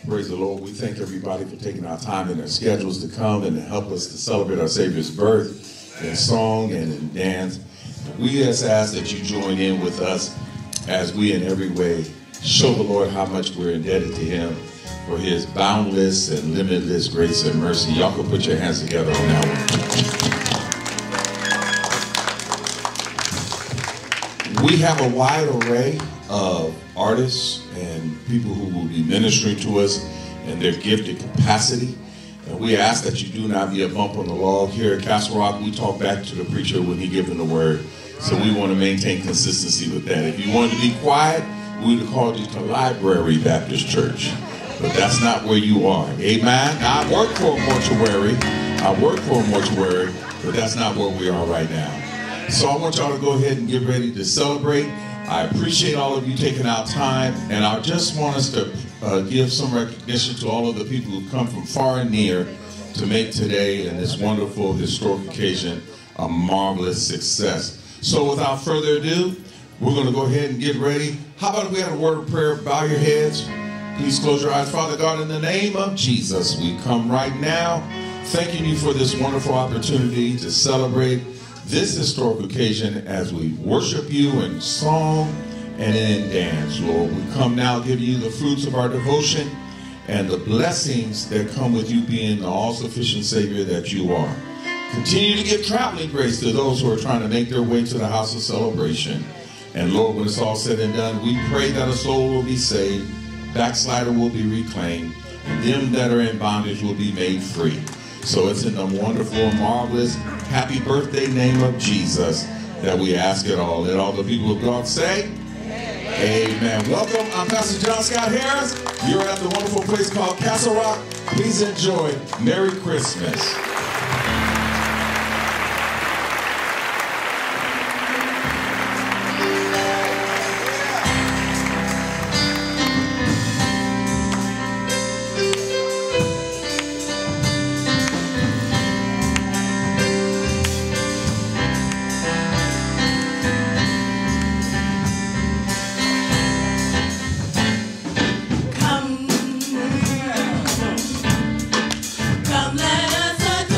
Praise the Lord. We thank everybody for taking our time in their schedules to come and to help us to celebrate our Savior's birth in song and in dance. We just ask that you join in with us as we in every way show the Lord how much we're indebted to him for his boundless and limitless grace and mercy. Y'all can put your hands together on that one. We have a wide array of artists and people who will be ministering to us in their gifted capacity. And we ask that you do not be a bump on the log. Here at Castle Rock, we talk back to the preacher when he gives them the word. So we want to maintain consistency with that. If you wanted to be quiet, we would have called you to Library Baptist Church. But that's not where you are. Amen? Now, I work for a mortuary, but that's not where we are right now. So I want y'all to go ahead and get ready to celebrate. I appreciate all of you taking out time, and I just want us to give some recognition to all of the people who come from far and near to make today and this wonderful historic occasion a marvelous success. So without further ado, we're going to go ahead and get ready. How about if we have a word of prayer? Bow your heads. Please close your eyes. Father God, in the name of Jesus, we come right now thanking you for this wonderful opportunity to celebrate this historic occasion as we worship you in song and in dance, Lord. We come now giving you the fruits of our devotion and the blessings that come with you being the all-sufficient Savior that you are. Continue to give traveling grace to those who are trying to make their way to the house of celebration. And Lord, when it's all said and done, we pray that a soul will be saved, backslider will be reclaimed, and them that are in bondage will be made free. So it's in the wonderful, marvelous, happy birthday name of Jesus that we ask it all. Let all the people of God say, amen. Welcome. I'm Pastor John Scott Harris. You're at the wonderful place called Castle Rock. Please enjoy. Merry Christmas. Come, let us adore.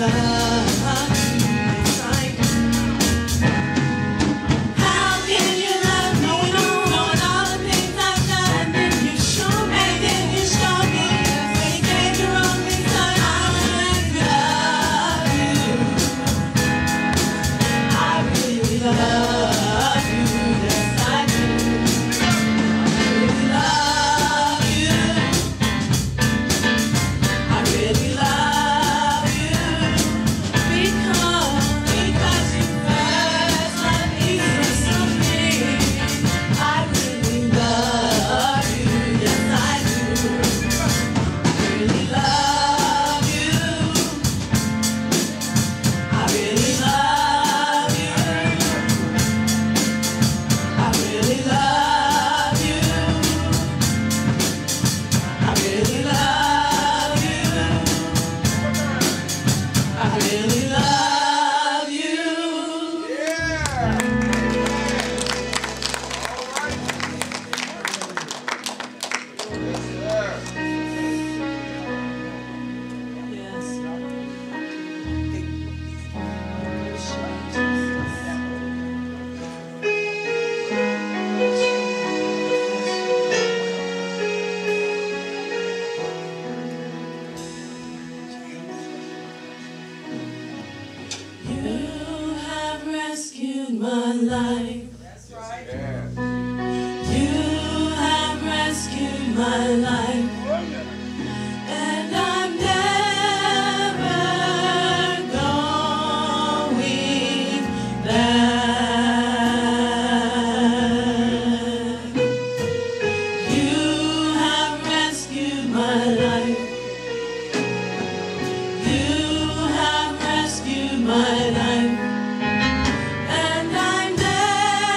my life, and I'm never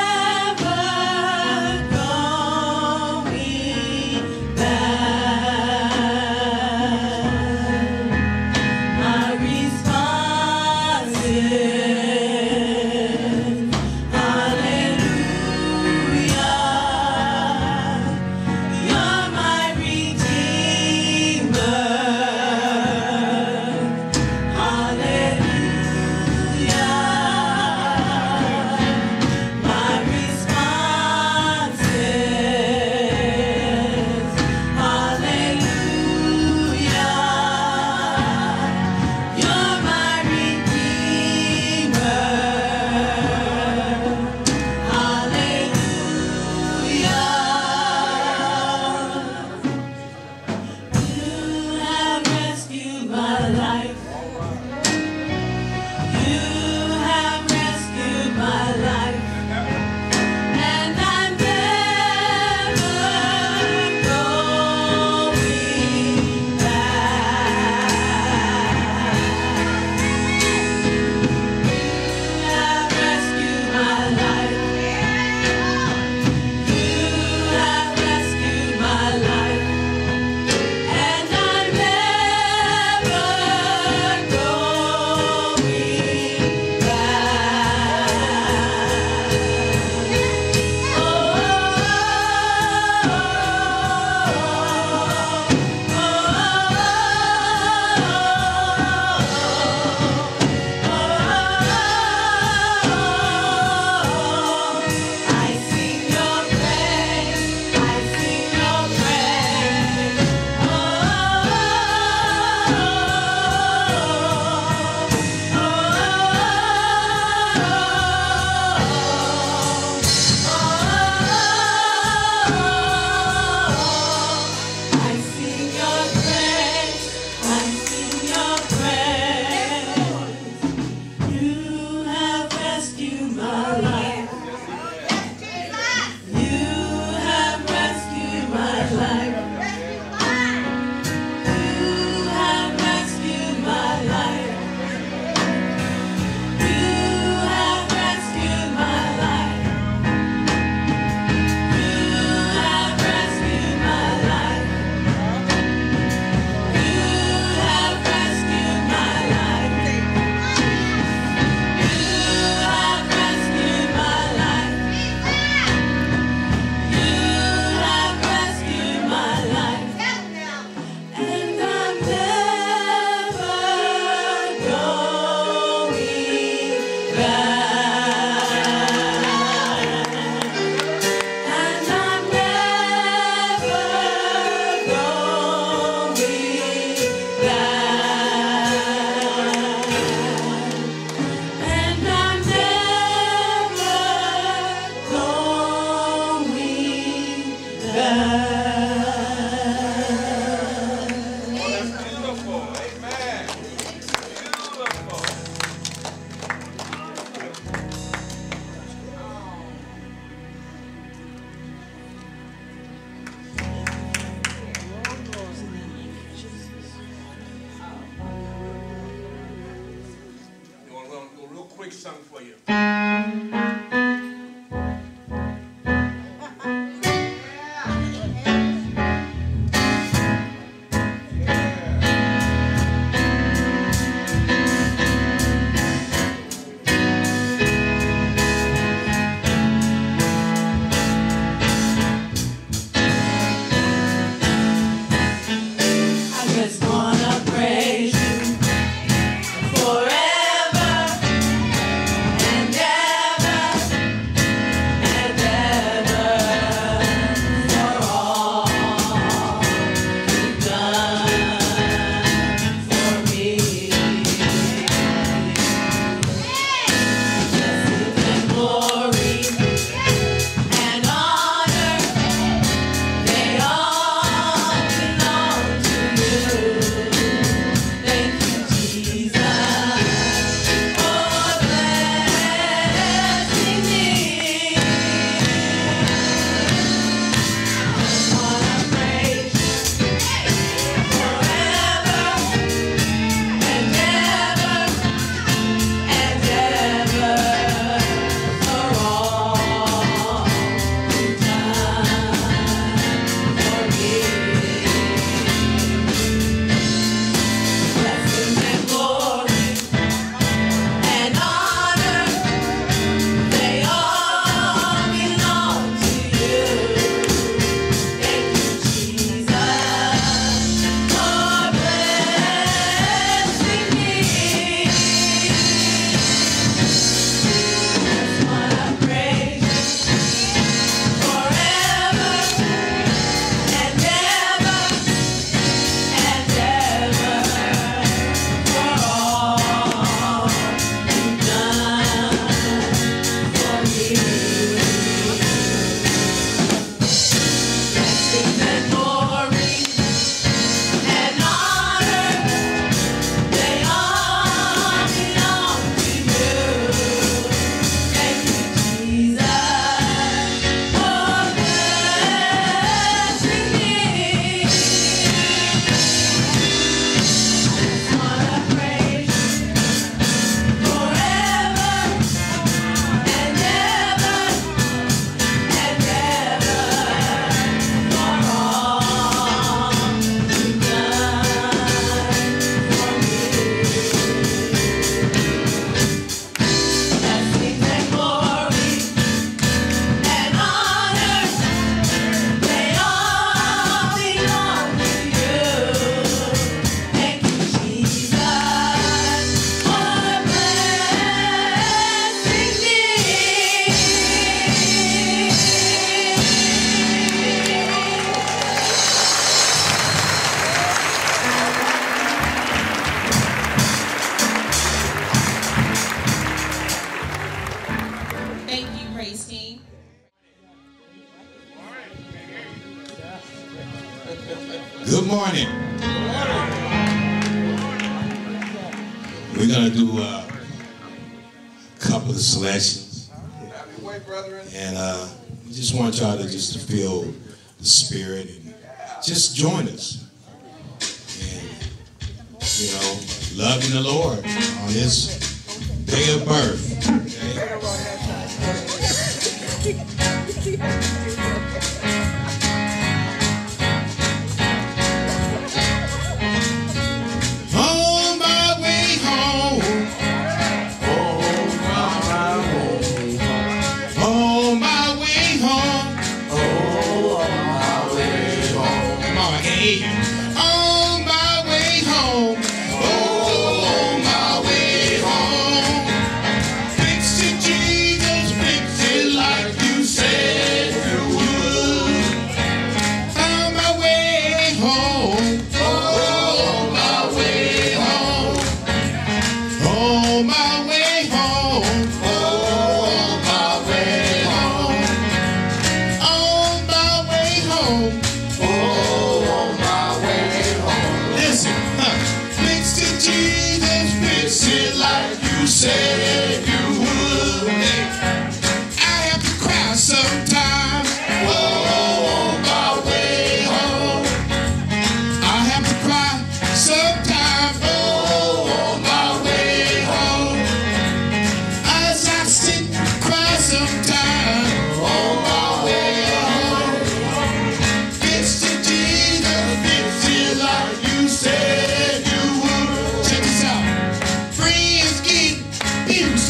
quick song for you. Good morning. We're going to do a couple of selections. And we just want y'all to just feel the spirit and just join us. And, you know, loving the Lord on His day of birth. Okay?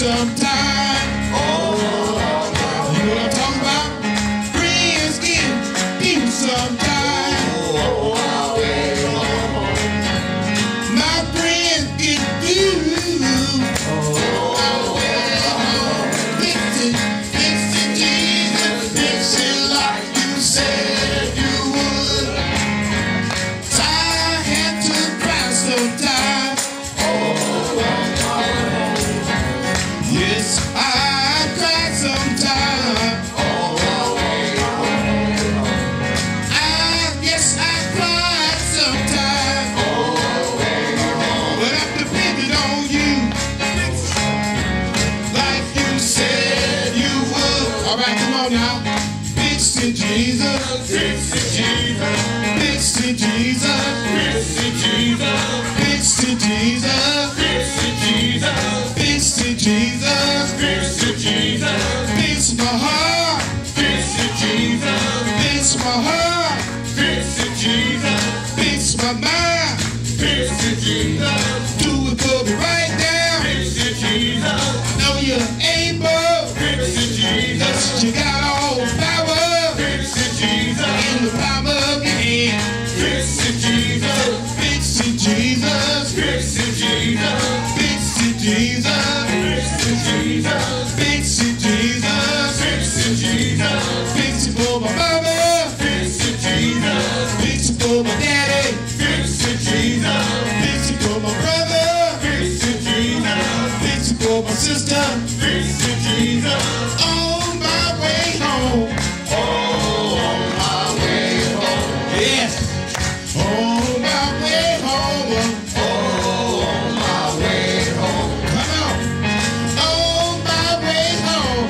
sometime. You know what I'm talking about? Friends get you sometime. My friends get you. Fix it, Jesus, fix it like you said you would. I had to cry sometime. Yes, I cried sometime. Yes, I cried sometime. But I'm depending on you, like you said you would. All right, come on now. Fix it, Jesus. Fix it, Jesus. Fix it, Jesus. Fix it, Jesus. Fix it, Jesus. Fix it, Jesus. Fix it, Jesus. Fix it, Jesus. Fix my heart. Fix it, Jesus. Fix my heart. Fix it, Jesus. Fix my mind. Fix it, Jesus. Do it for me right now. Fix it, Jesus. I know you're able. Fix it, Jesus. You got all the power. Fix it, Jesus. In the palm of your hand. Fix it, Jesus. Fix it, Jesus. Fix it, Jesus. Fix it, Jesus. Fix it, Jesus. Fix it, Jesus. Fix it, Jesus. Fix it for my mama. Fix it, Jesus. Fix it for my daddy. Fix it, Jesus. Fix it for my brother. Fix it, Jesus. Fix it for my sister. Fix it, Jesus. On my way home. On my way home. Yes. On my way home. On my way home. Come on. On my way home.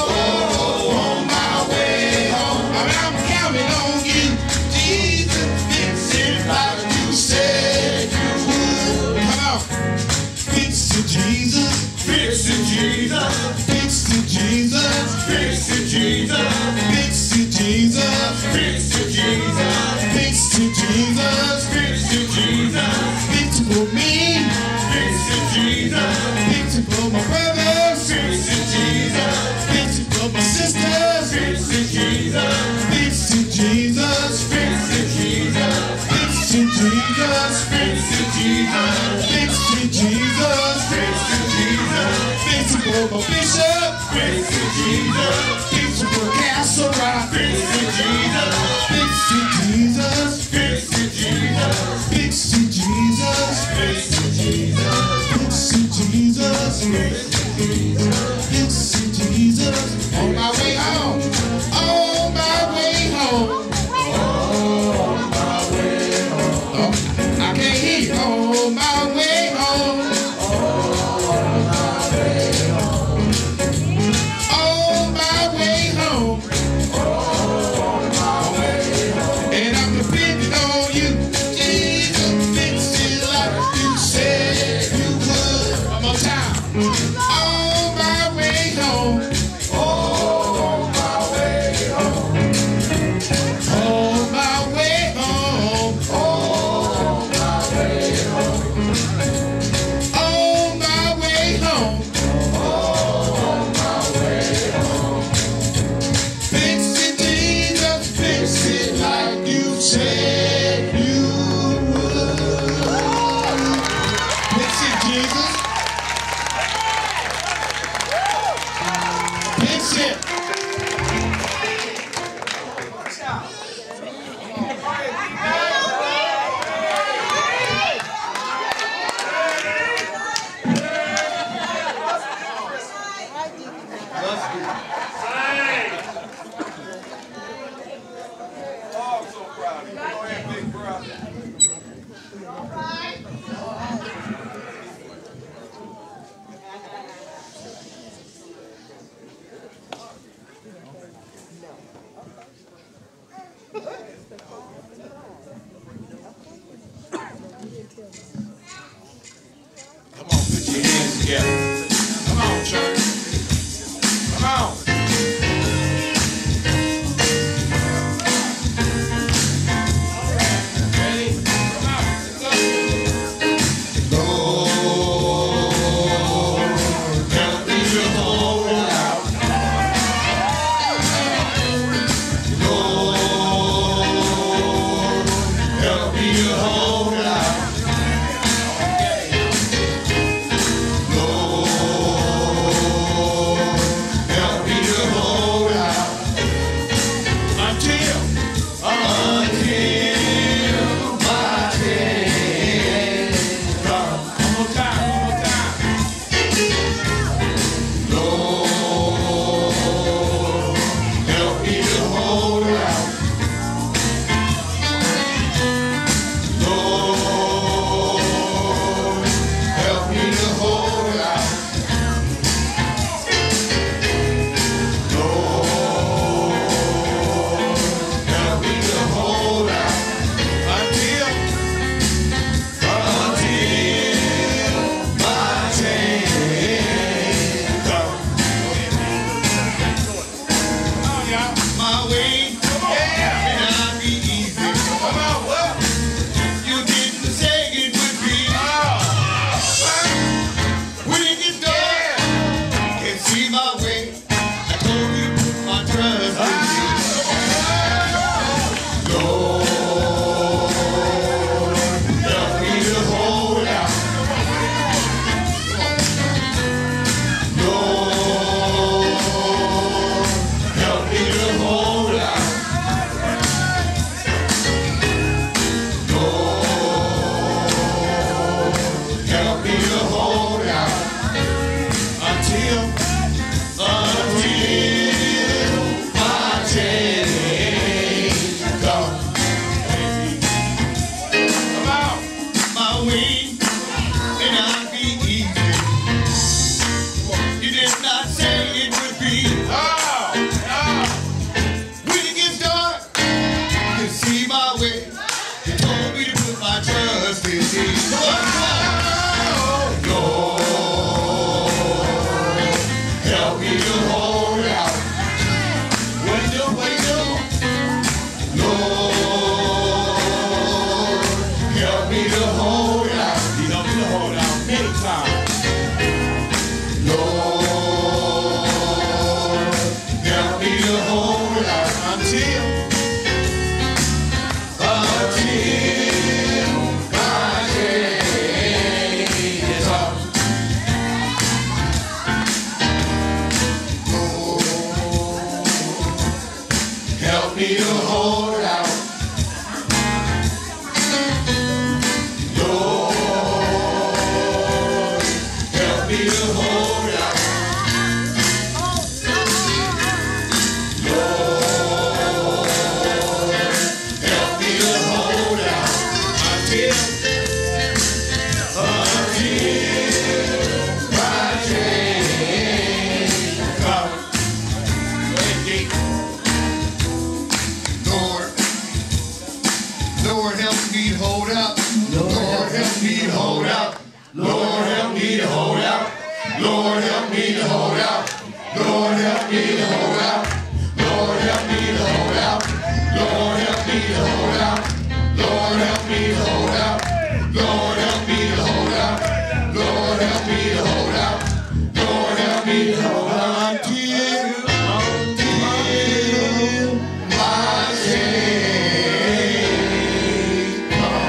On my way home. I'm counting on you, Jesus. Fix it like you said you would. Come on. Fix it, Jesus. Fix it, Jesus. Fix it, Jesus. Fix it, Jesus. Fix it, Jesus. Fix it, Jesus. Fix it, Jesus. Fix it, Jesus. Fix it for me. Fix it, Jesus. Fix it for my brothers. Fix it, Jesus. Fix it for my sisters. Fix it, Jesus. Fix it, Jesus. Fix it, Jesus. Fix it, Jesus. Fix it, Jesus. Fix it, Jesus. Fix it, Jesus. Fix it for my bishop. Fix it, Jesus. Fix it for Castle Rock. Fix it, Jesus. Fix it, Jesus. Fix it, Jesus. Fix it, Jesus. Fix it, Jesus. Fix it, Jesus. Fix it, Jesus. On my way home. On my way home. On my way home. I can't hear you. On my way home. On my way home. On my way home. On my way home. And I'm depending on you, Jesus. Fix it like you said you would. One more time. On my way home. On my way home. On my way home. On my way home. On my way home. On my way home. Fix it, Jesus. Fix it like you said you would. Fix it, Jesus. Fix it. Come on, put your hands together. Come on, church. Come on. Ready? Come on. Let's go. Lord, help me, Lord, help me to hold out until my change is up. Lord, help me to hold out. Lord, help me to hold out. Lord, help me to hold out. Lord, help me to hold out. Lord, help me to hold out. Lord, help me to hold out. Lord, help me to hold out. Lord, help me to hold out. Lord, help me to hold out until my change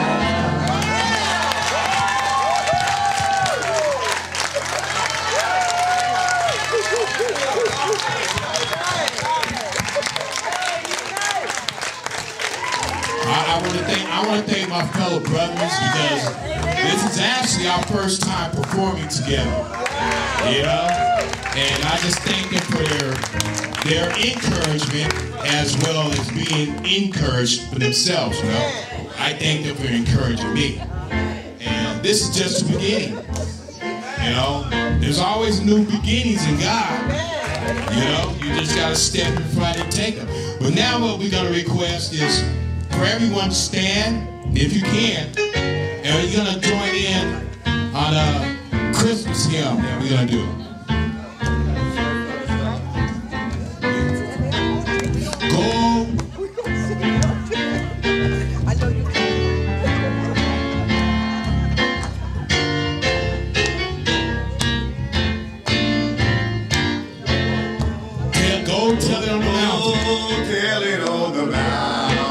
I want to thank my fellow brothers because this is actually our first time performing together, you know, and I just thank them for their encouragement as well as being encouraged for themselves, you know. I thank them for encouraging me, and this is just the beginning, you know. There's always new beginnings in God, you know. You just got to step in front and take them. But now what we're going to request is for everyone to stand, if you can, and we're going to join in on a Christmas hymn that we're going to do. Go. Go tell it on the mountain. Go tell it on the mountain.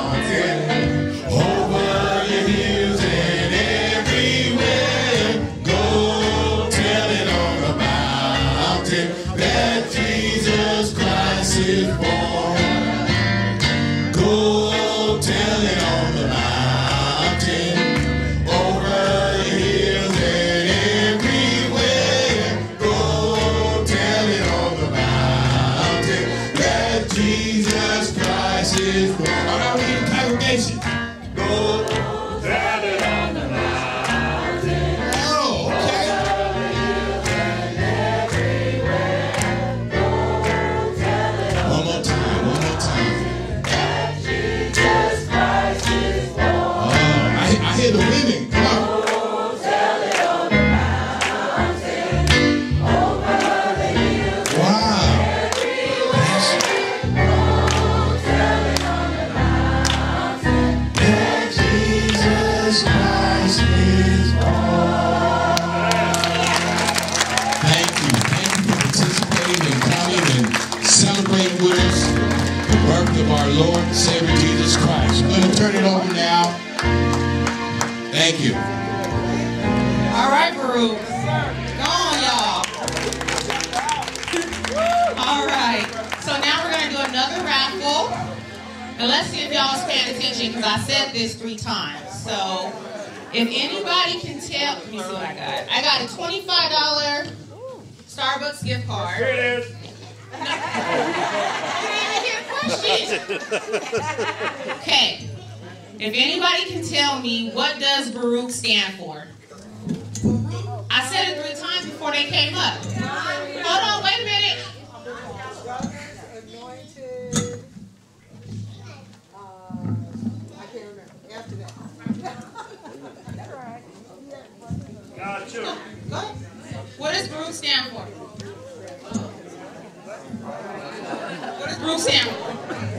Of our Lord and Savior Jesus Christ. I'm going to turn it over now. Thank you. All right, Baruch. Go on, y'all. All right. So now we're going to do another raffle. And let's see if y'all was paying attention because I said this 3 times. So if anybody can tell, let me see what I got. I got a $25 Starbucks gift card. Here it is. Okay. If anybody can tell me what does BARUCH stand for? I said it 3 times before they came up. Hold on, wait a minute. Anointed. I can't remember. After that. That's right. Got you. Go ahead. What does BARUCH stand for? What does BARUCH stand for?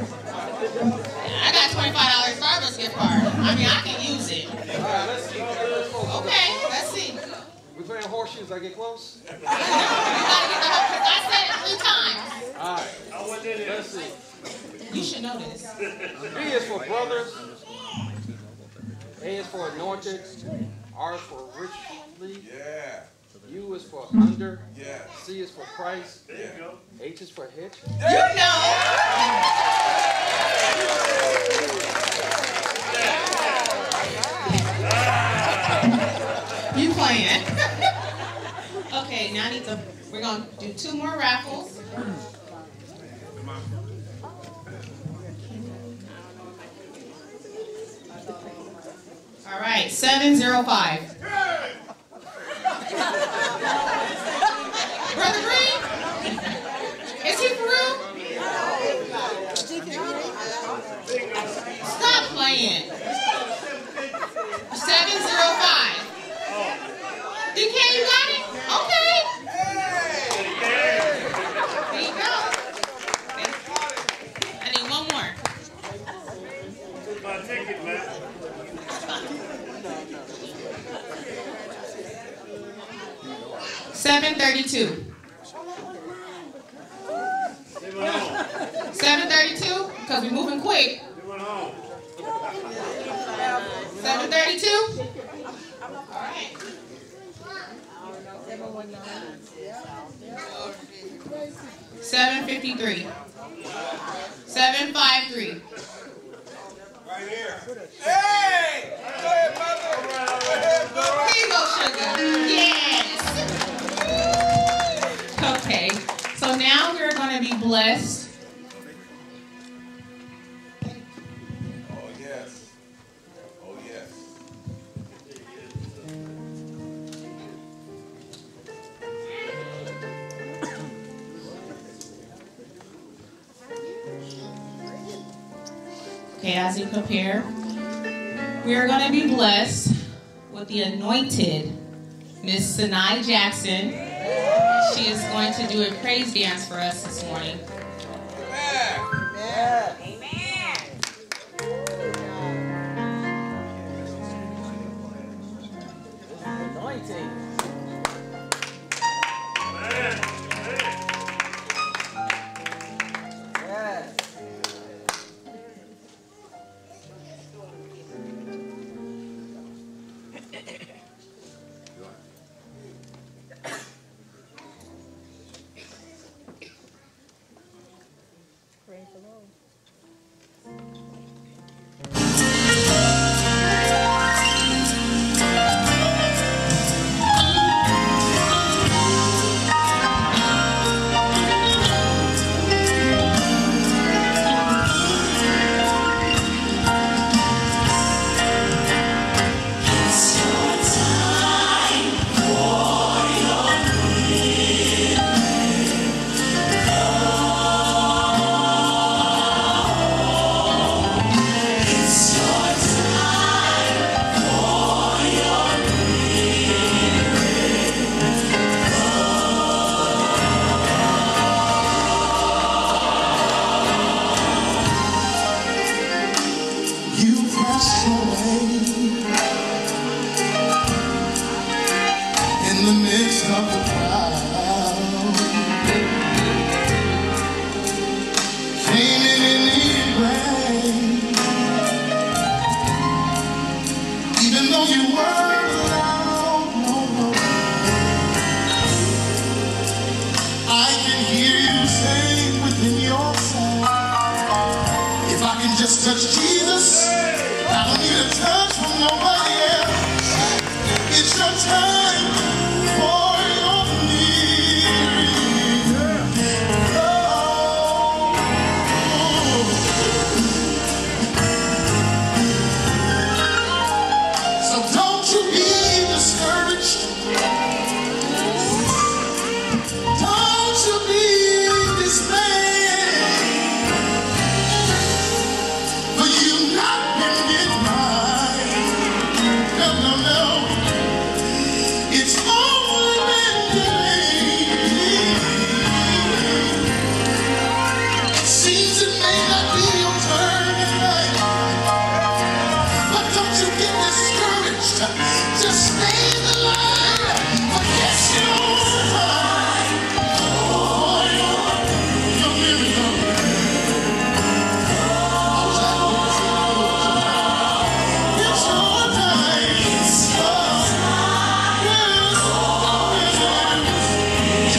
I got $25 Starbucks gift card. I mean, I can use it. Okay, let's see. We playing horseshoes. I get close? You gotta get the whole, I said it 3 times. All right. Let's see. You should know this. B is for brothers. A is for anointed. R is for richly. Yeah. U is for under. Yeah. C is for Christ. There you go. H is for hitch. You know. You playing. Okay, now we're going to do 2 more raffles. All right, 705. Brother Green? Is he for real? Stop playing. 705. DK, you got it? Okay. There you go. I need 1 more. My ticket, man. 732. 732? Because we're moving quick. 732? All right. 753. 753. Right here. Hey! Go ahead, brother. Here you go, sugar. Yes. Okay. So now we're going to be blessed. Oh, yes. Oh, yes. Okay, as you prepare, we are going to be blessed with the anointed Miss Sanai Jackson. She is going to do a praise dance for us this morning.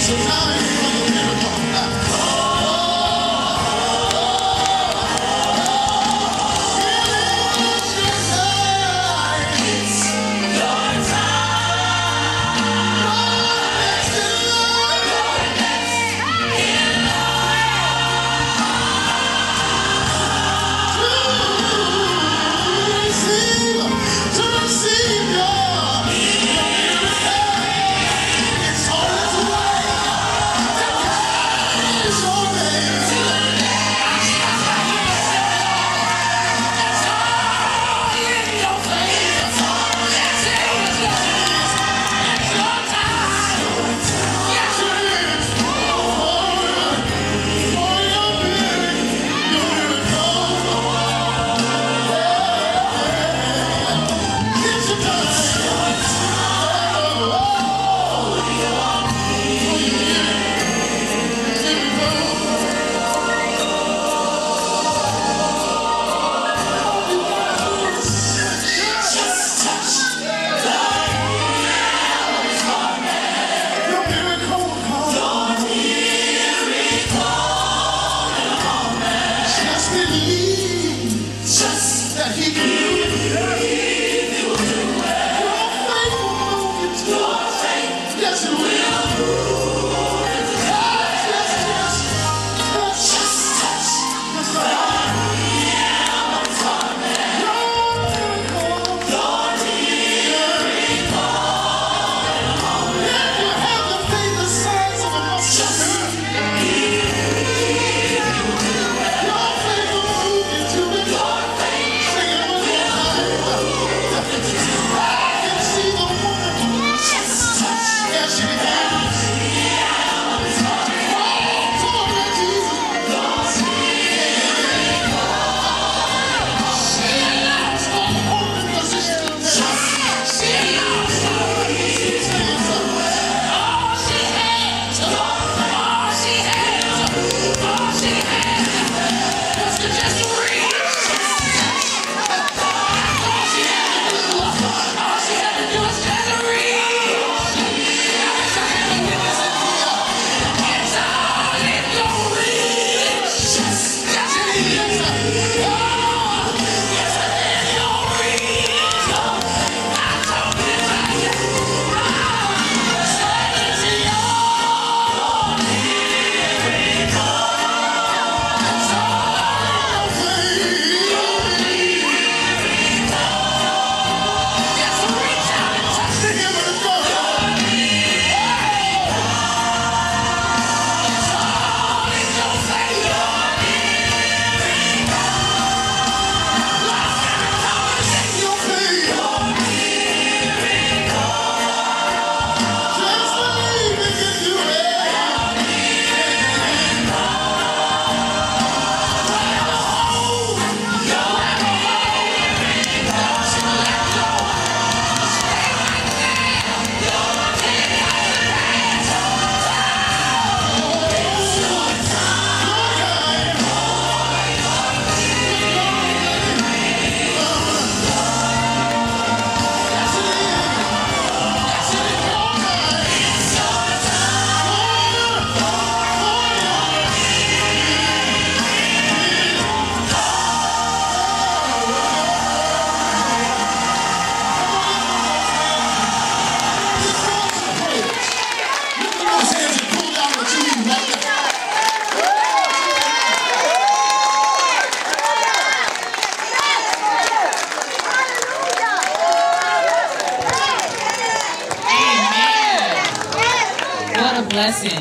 blessing.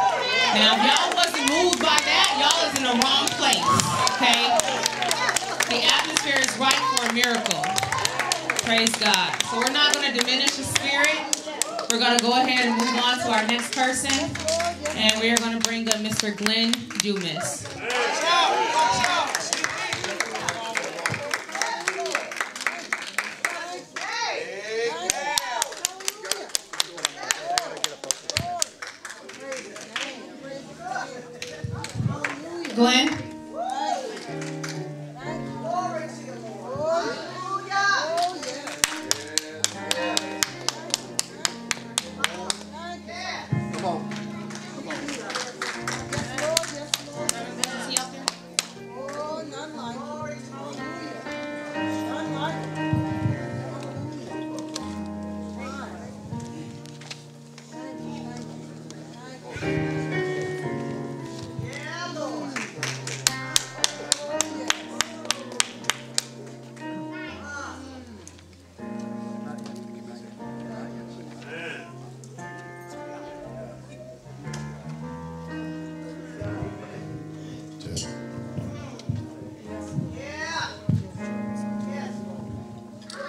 Now, if y'all wasn't moved by that, y'all is in the wrong place, okay? The atmosphere is right for a miracle. Praise God. So we're not going to diminish the spirit. We're going to go ahead and move on to our next person. And we are going to bring up Mr. Glen Dumas. Glen? Come on.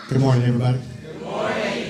Good morning, everybody. Good morning.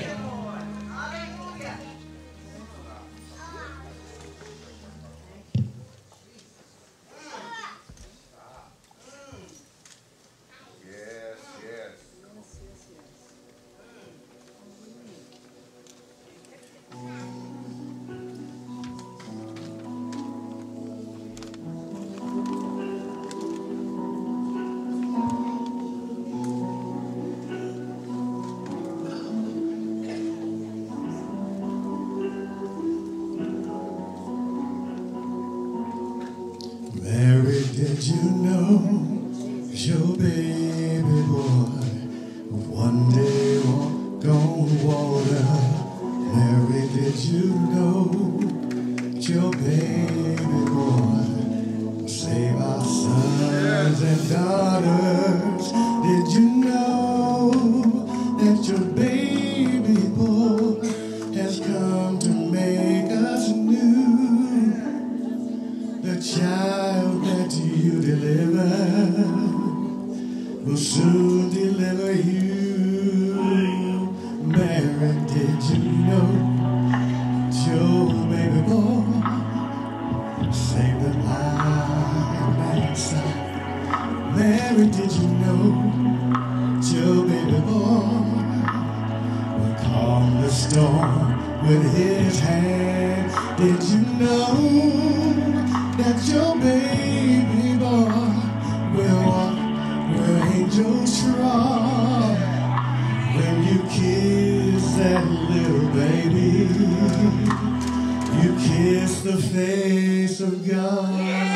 Mary, did you know your baby boy would one day walk on water? Mary, did you know your baby boy would save our sons and daughters? Did you know that your baby boy has come to make us new? The child that you deliver will soon deliver you. Mary, did you know your baby boy saved the blind sight? Mary, did you know your baby boy will calm the storm with his hand? Did you know that your baby boy will walk where angels trod? When you kiss that little baby, you kiss the face of God.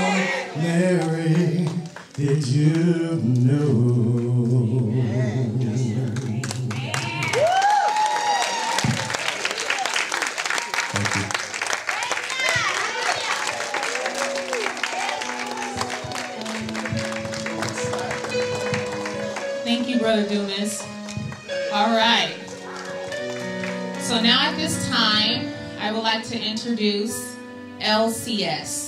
Mary, did you know? Thank you, Brother Dumas. All right. So now at this time, I would like to introduce L.C.S.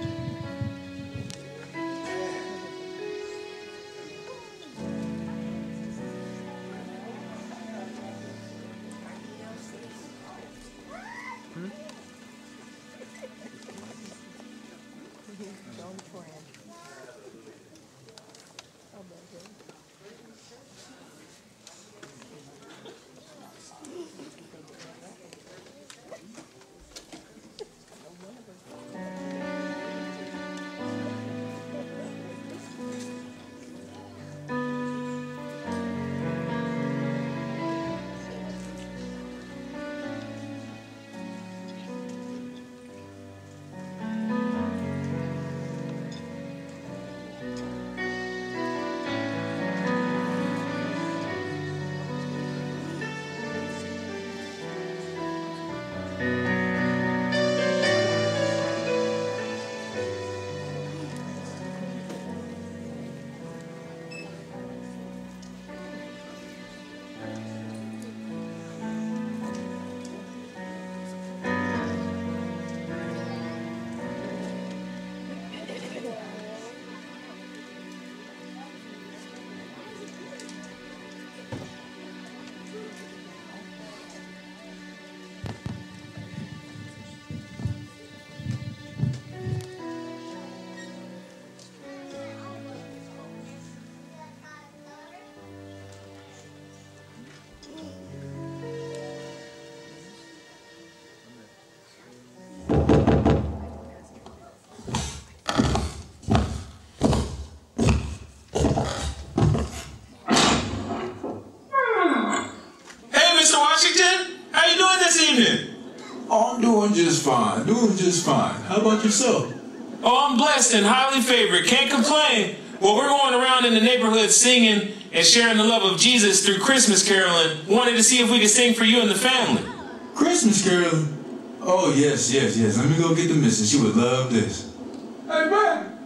Oh, I'm doing just fine. Doing just fine. How about yourself? Oh, I'm blessed and highly favored. Can't complain. Well, we're going around in the neighborhood singing and sharing the love of Jesus through Christmas caroling. Wanted to see if we could sing for you and the family. Christmas caroling? Oh, yes. Let me go get the missus. She would love this. Hey, man.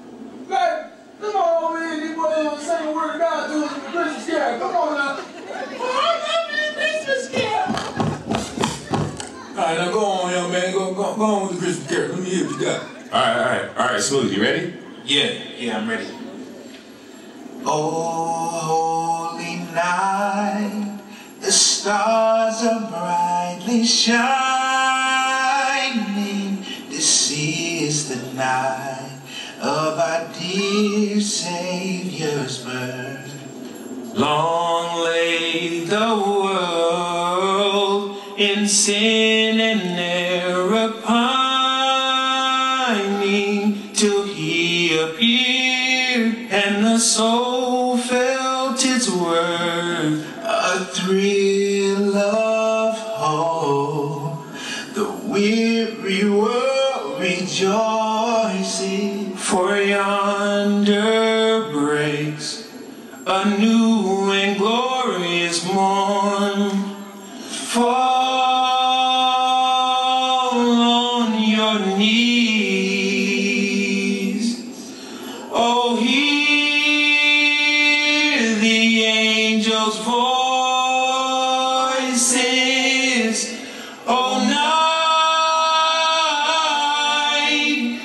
Come on, man. You want to sing the word of God to us in the Christmas carol. Come on now. Oh, I love you, Christmas carol. All right, now go on, young man. Go on with the Christmas carol. Let me hear what you got. All right, Smooth. You ready? Yeah, I'm ready. Oh, holy night, stars are brightly shining. This is the night of our dear Savior's birth. Long lay the world in sin and error pining, till he appeared and the soul felt its worth. A thrill of hope, the weary world rejoicing, for yonder breaks a new and glorious morn. Fall on your knees. Oh, hear the angels' voices. Oh, night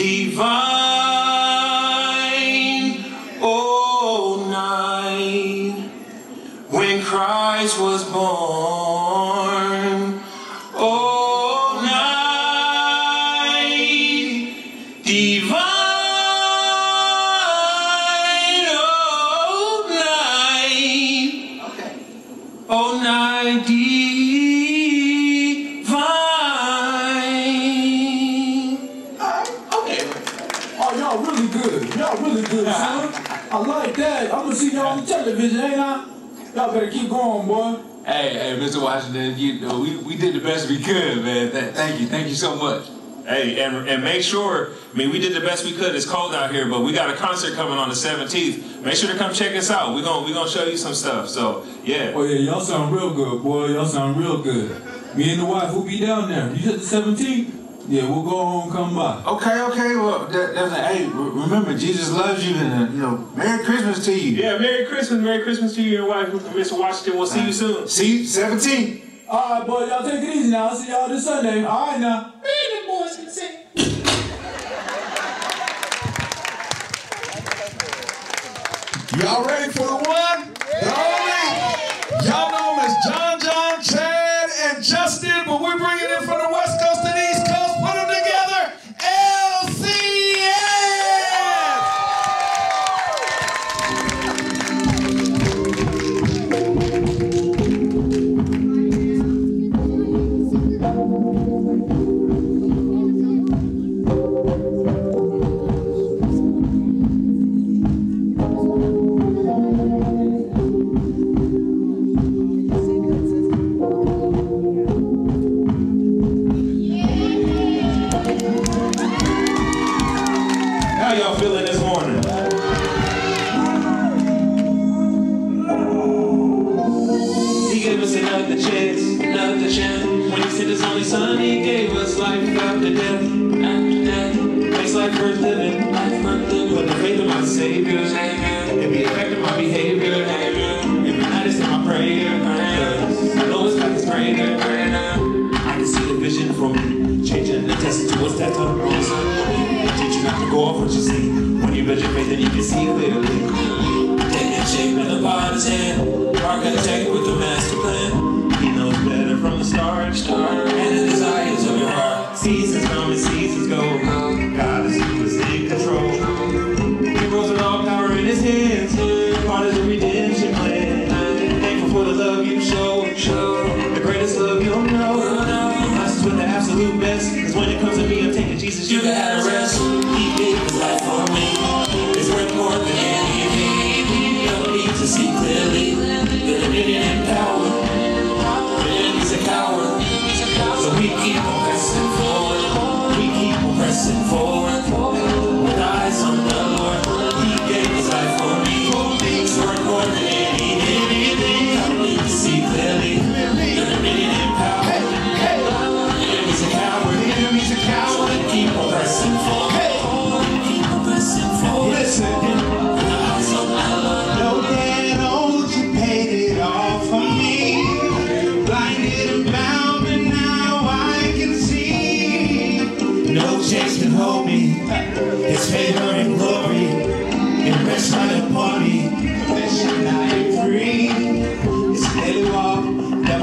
divine. Oh, night when Christ was born. Oh, night divine. Oh, night. Okay. Oh, night divine. Okay. Oh, y'all really good. Y'all really good, son. I like that. I'm gonna see y'all on television, ain't I? Y'all better keep going, boy. Hey, Mr. Washington, you know, we did the best we could, man. Thank you so much. Hey, and make sure, I mean, we did the best we could. It's cold out here, but we got a concert coming on the 17th. Make sure to come check us out. We're gonna show you some stuff. So, yeah. Oh, yeah, y'all sound real good, boy. Y'all sound real good. Me and the wife, we'll be down there. You said the 17th? Yeah, we'll go home, come by. Okay, well, hey, remember, Jesus loves you, and, you know, Merry Christmas to you. Yeah, Merry Christmas to you and your wife, Mr. Washington. We'll see you soon. See you 17th. All right, boy, y'all take it easy now. I'll see y'all this Sunday. All right, now. Baby boys can sing. Y'all ready for the one? The only? Y'all know him as John, Chad, and Justin, but we're bringing it from the West Coast to the East Coast. Put them together. L.C.S. How y'all feeling this morning? He gave us another chance. When he sent his only son, he gave us life after death. Makes life worth living. Put the faith in my Savior. It be affecting my behavior. Every night it's in my prayer. I know it's like it's greater. I can see the vision for me. Changing the test towards that type of person. Teach you not to go off what you see. When you build your faith, then you can see clearly. Taking shape in the potter's hand. Architect with the master plan. He knows better from the start. And the desires of your heart. Seasons come and seasons go. God is who is in control. He rules with all power in his hands. Part of the redemption plan. Thankful for the love you show. The greatest love you'll know. Blessed with the absolute best. Cause when it comes to me, I'm taking Jesus, you can have a rest. He gave his life for me. It's worth more than anything. You don't need to see clearly. The dominion and power. The enemy's a coward. So we keep on pressing forward. We keep on pressing forward. With eyes on the Lord. He gave his life for me. It's worth more than anything. You don't need to see clearly. The dominion and power. The enemy's a coward. So we keep on pressing forward. Keep on pressing forward. Listen. With eyes on the Lord. No debt owed, you paid it all for me. Blinded and bound, but now I can see. No chains can hold me. His favor and glory. It rests right upon me. Confession, I am free. It's a daily walk.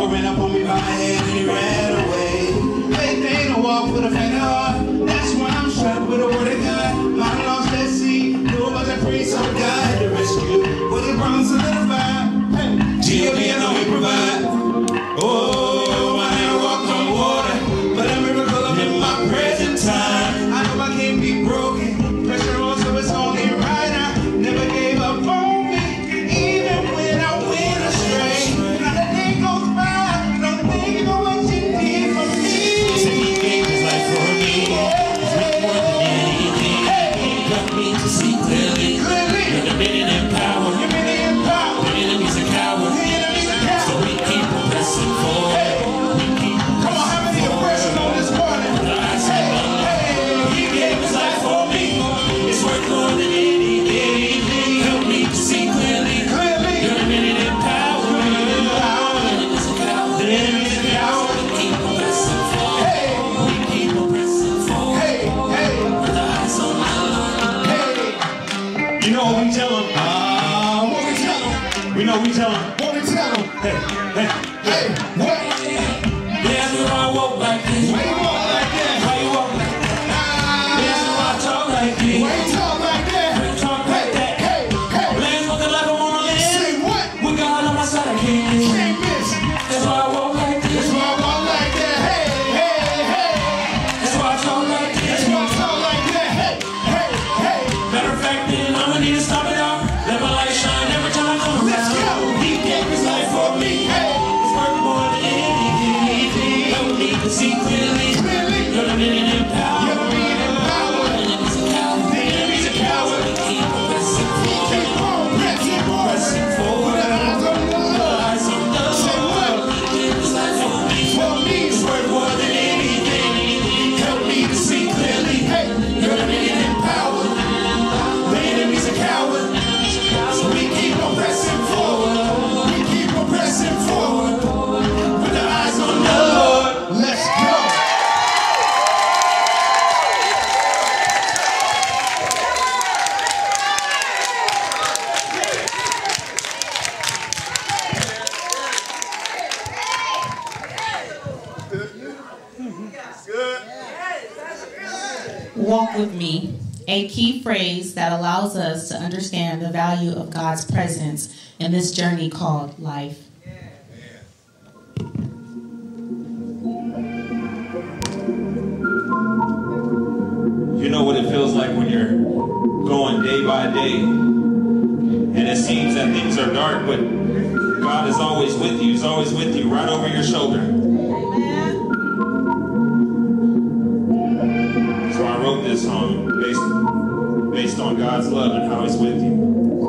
clearly. You're dominion and power. The enemy's a coward. So we keep pressing forward. We keep Come on, how many are pressing on this morning? He gave his life for me. It's worth more than anything. Help me to see clearly. You're dominion and power. The enemy's a coward. The enemy's a coward. We keep pressing forward. We keep pressing forward. With our eyes on the Lord. You know what we tell them? What we tell them? We know we tell them. What we tell them? Hey, what? There's where I walk like this. Why you walk like that? Why you walk like that? There's where I talk like this. Why you talk like that? Why you talk like that? Last looking like I wanna live. Say what? With God on my side, I can't miss. Can't miss. That's why I walk like this. That's why I walk like that. That's why I talk like this. That's why I talk like that. Matter of fact, then I'ma need to stop it out. Let my light shine every time I come around. Let's go. He gave his life for me. It's worth more than anything. Help me to see clearly. You're dominion and power. The enemy's a coward. The enemy's a coward. We keep pressing forward. Keep pressing forward. With our eyes on the Lord. Say what? He gave his life for me. It's worth more than anything. Help me to see clearly. You're dominion and power. The enemy's a coward. So we keep on pressing forward. We keep on pressing forward. With our eyes on the Lord. Let's go. Walk with me, a key phrase that allows us to understand the value of God's presence in this journey called life. You know what it feels like when you're going day by day and it seems that things are dark, but God is always with you. He's always with you, right over your shoulder. So I wrote this song based on God's love and how He's with you.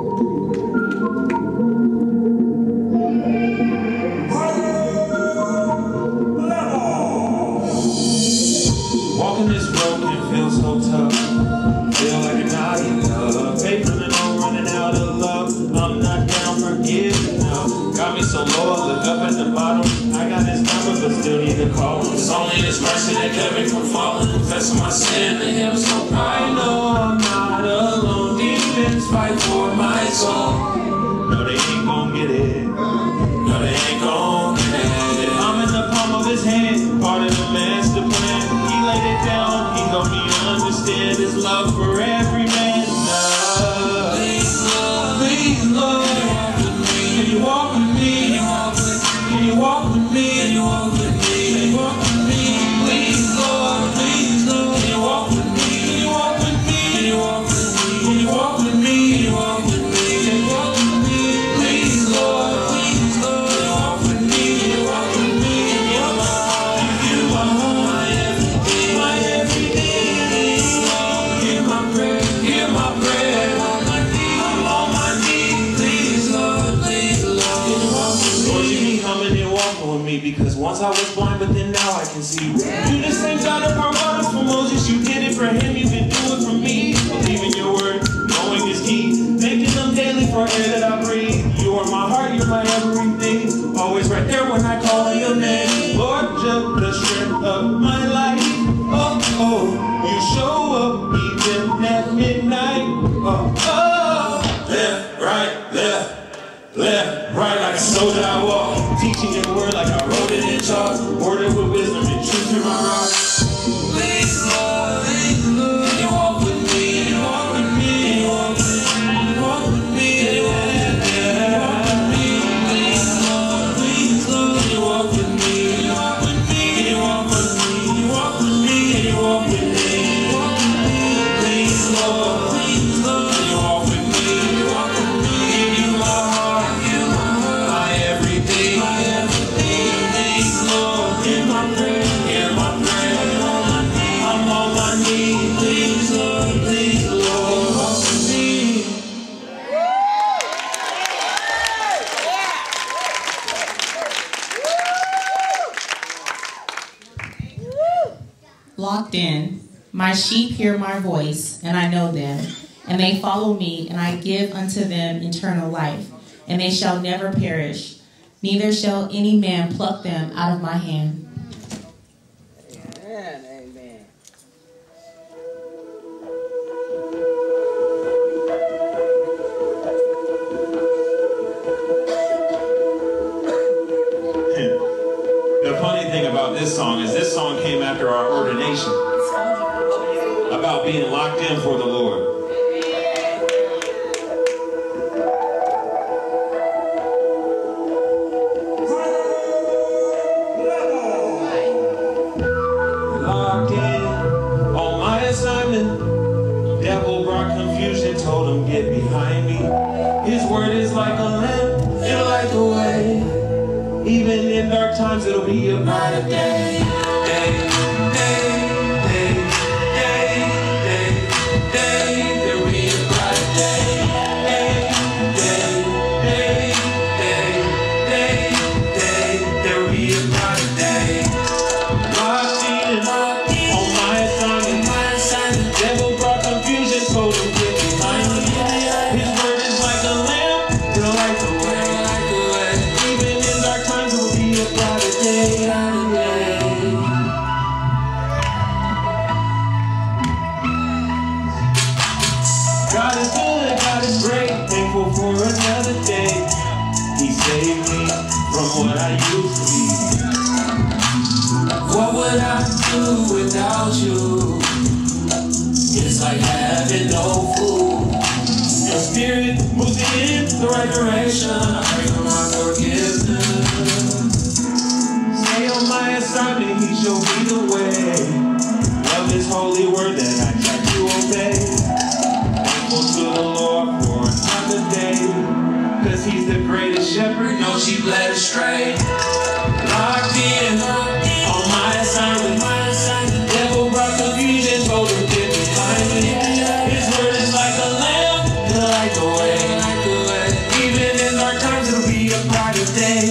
Walking this road can feel so tough. Feel like I'm not enough. Paper and I'm running out of love. I'm not down for giving up. Got me so low, I look up at the bottom. I got His number, but still need to call Him. It's only His mercy that kept me from falling. Confessing my sin to Him, so I know I'm not alone. Demons fight for my soul. No, they ain't gon' get it. No, they ain't gon' get it. I'm in the palm of His hand, part of the master plan. He laid it down, He helped me understand His love for every man. Please, Lord, can you walk with me? Can you walk with me? Can you walk with me? Can you walk with me? Please, Lord, can you walk with me? Can you walk with me? Can you walk with me? Can you walk with me? Can you walk with me? Can you walk with me? Please, Lord, can you walk with me? Can you walk with me? You are my everything, my everything. Hear my prayer, hear my prayer. I'm on my knees, please, Lord, please, Lord. Lord, you be humming and walking with me, because once I was blind, but then now I can see. You the same God that poured waters for Moses, you did it for him, you can do it for me. Believe in your word, knowing is key. Thanking them daily for air that I breathe. You are my heart, you're my everything. Always right there when I call your name. Lord, you're the strength of my life. Oh, oh, you show up even at midnight. Oh, oh, left, right, like a soldier I walk. Teaching your word like I wrote it in chalk. Worded with wisdom and truth in my rock. Please, Lord, can you walk with me? Can you walk with me? Can you walk with me? Can you walk with me? Can you walk with me? Please, Lord, can you walk with me? Can you walk with me? Can you walk with me? Can you walk with me? Can you walk with me? Please, Lord, can you walk with me? Can you walk with me? Give you my heart, my everything, please, Lord. My sheep hear my voice, and I know them, and they follow me, and I give unto them eternal life, and they shall never perish, neither shall any man pluck them out of my hand. Amen, amen. The funny thing about this song is this song came after our ordination, about being locked in for the Lord. Locked in on my assignment. Devil brought confusion, told him get behind me. His word is like a lamp, it'll light the way. Even in dark times, it'll be a brighter day. There'll be a brighter day. There'll be a brighter day. Locked in on my assignment. Devil brought confusion, told him get behind me. His word is like a lamp, it'll light the way. Even in dark times, it will be a brighter day. God is good, God is great, thankful for another day. He saved me from what I used to be. What would I do without you? It's like having no food. Your spirit moves me in the right direction. I pray for my forgiveness. Stay on my assignment, he showed me the way. Love his holy word that I try to obey. Thankful to the Lord for another day, cause he's the greatest shepherd, no sheep led astray. Locked in on my assignment. Devil brought confusion, told him get behind me. His word is like a lamp, it'll light the way. Even in dark times, it'll be a brighter day.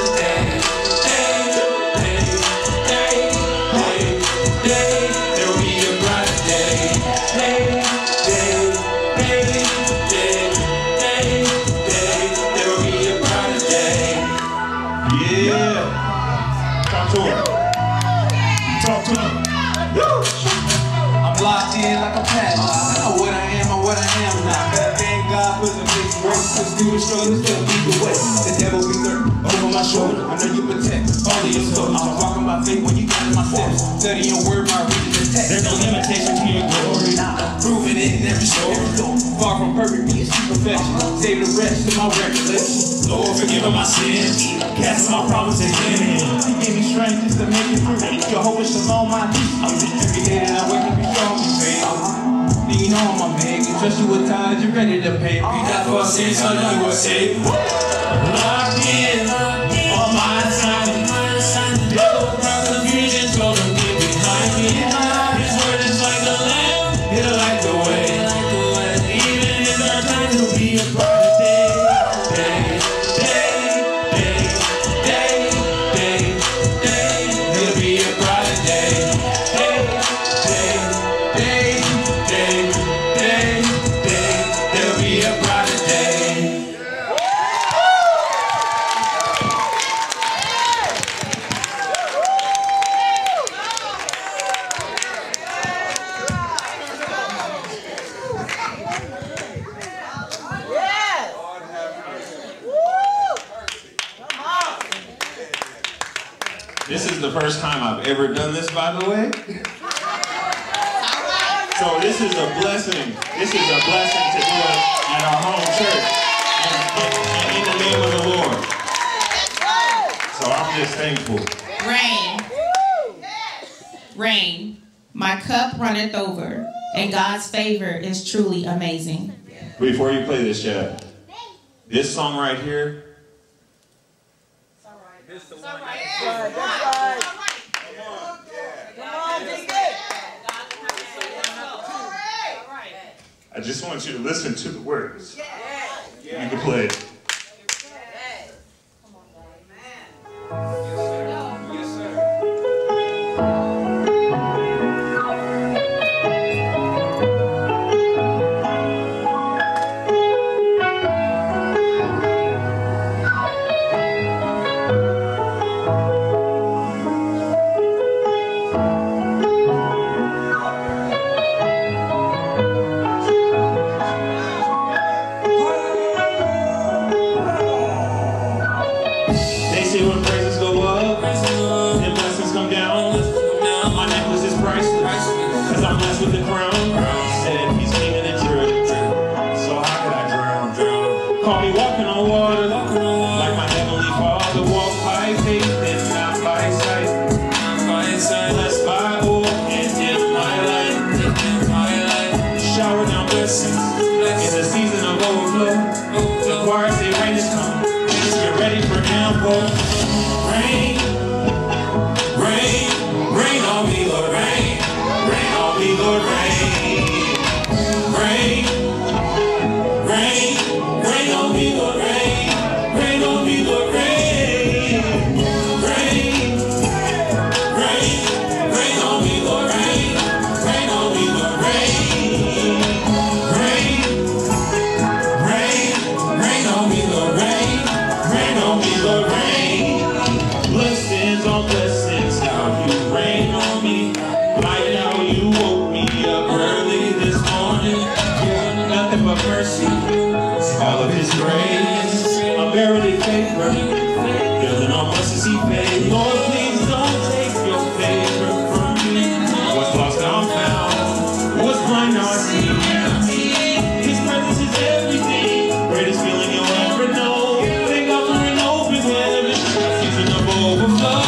There'll be a brighter day. There'll be a brighter day. Yeah. Talk to him. Talk to him. I'm locked in like a padlock. I know what I am and what I am not. But thank God for the big grace. Cause through the struggle, still lead the way. The devil be lurking over my shoulder. I know you protect all of your soul. I'm walking by faith when you got in my steps. Study your word, my reading the text. There's no limitation to your glory. Proving it in every story. Far from perfect, be a perfection. Save the rest of my recollection. Lord, forgive my sins. Cast my problems in him. He gave me strength just to make it through. Jehovah Shalom, my peace. Every day that I wake up, you show me faith. You know I'm a man. You trust you with times, you're ready to pay. Be that for sins, so you were saved. Locked in on my assignment. Devil brought confusion, told him get behind me. His word is like a lamp, it'll light the way. Even in dark times, it'll be a brighter day. It'll be a brighter day. There'll be a brighter day. This is the first time I've ever done this, by the way. So this is a blessing. This is a blessing to do it at our home church and in the name of the Lord. So I'm just thankful. Rain, my cup runneth over, and God's favor is truly amazing. Before you play this, Chad, this song right here. I just want you to listen to the words. You can play it. crown. Said he's king of the drip. So how could I drown? Call me walking on water, like my heavenly Father. Walk by faith and not by sight. Blessed by all and in my life. Shower down blessings in the season of overflow. The choir say rain is coming. Get ready for downpour. Rain, rain, rain on me, Lord, rain. Rain on me, Lord, rain. Rain, rain, rain on me, Lord, rain. Rain on me, Lord, rain. Rain, rain, rain on me, Lord, rain. Rain on me, Lord, rain. Rain, rain, rain on me, Lord, rain. Rain on me, Lord, rain. Blessings on blessings, how you rain on me. Like how you woke me up early this morning. Yeah, nothing but mercy, all of his grace. Unmerited favor, building on mercy faith. Lord, please don't take your favor from me. What's lost I'm found, what's blind I see. His presence is everything, greatest feeling you'll ever know. Thank God for an open heaven, season of overflow.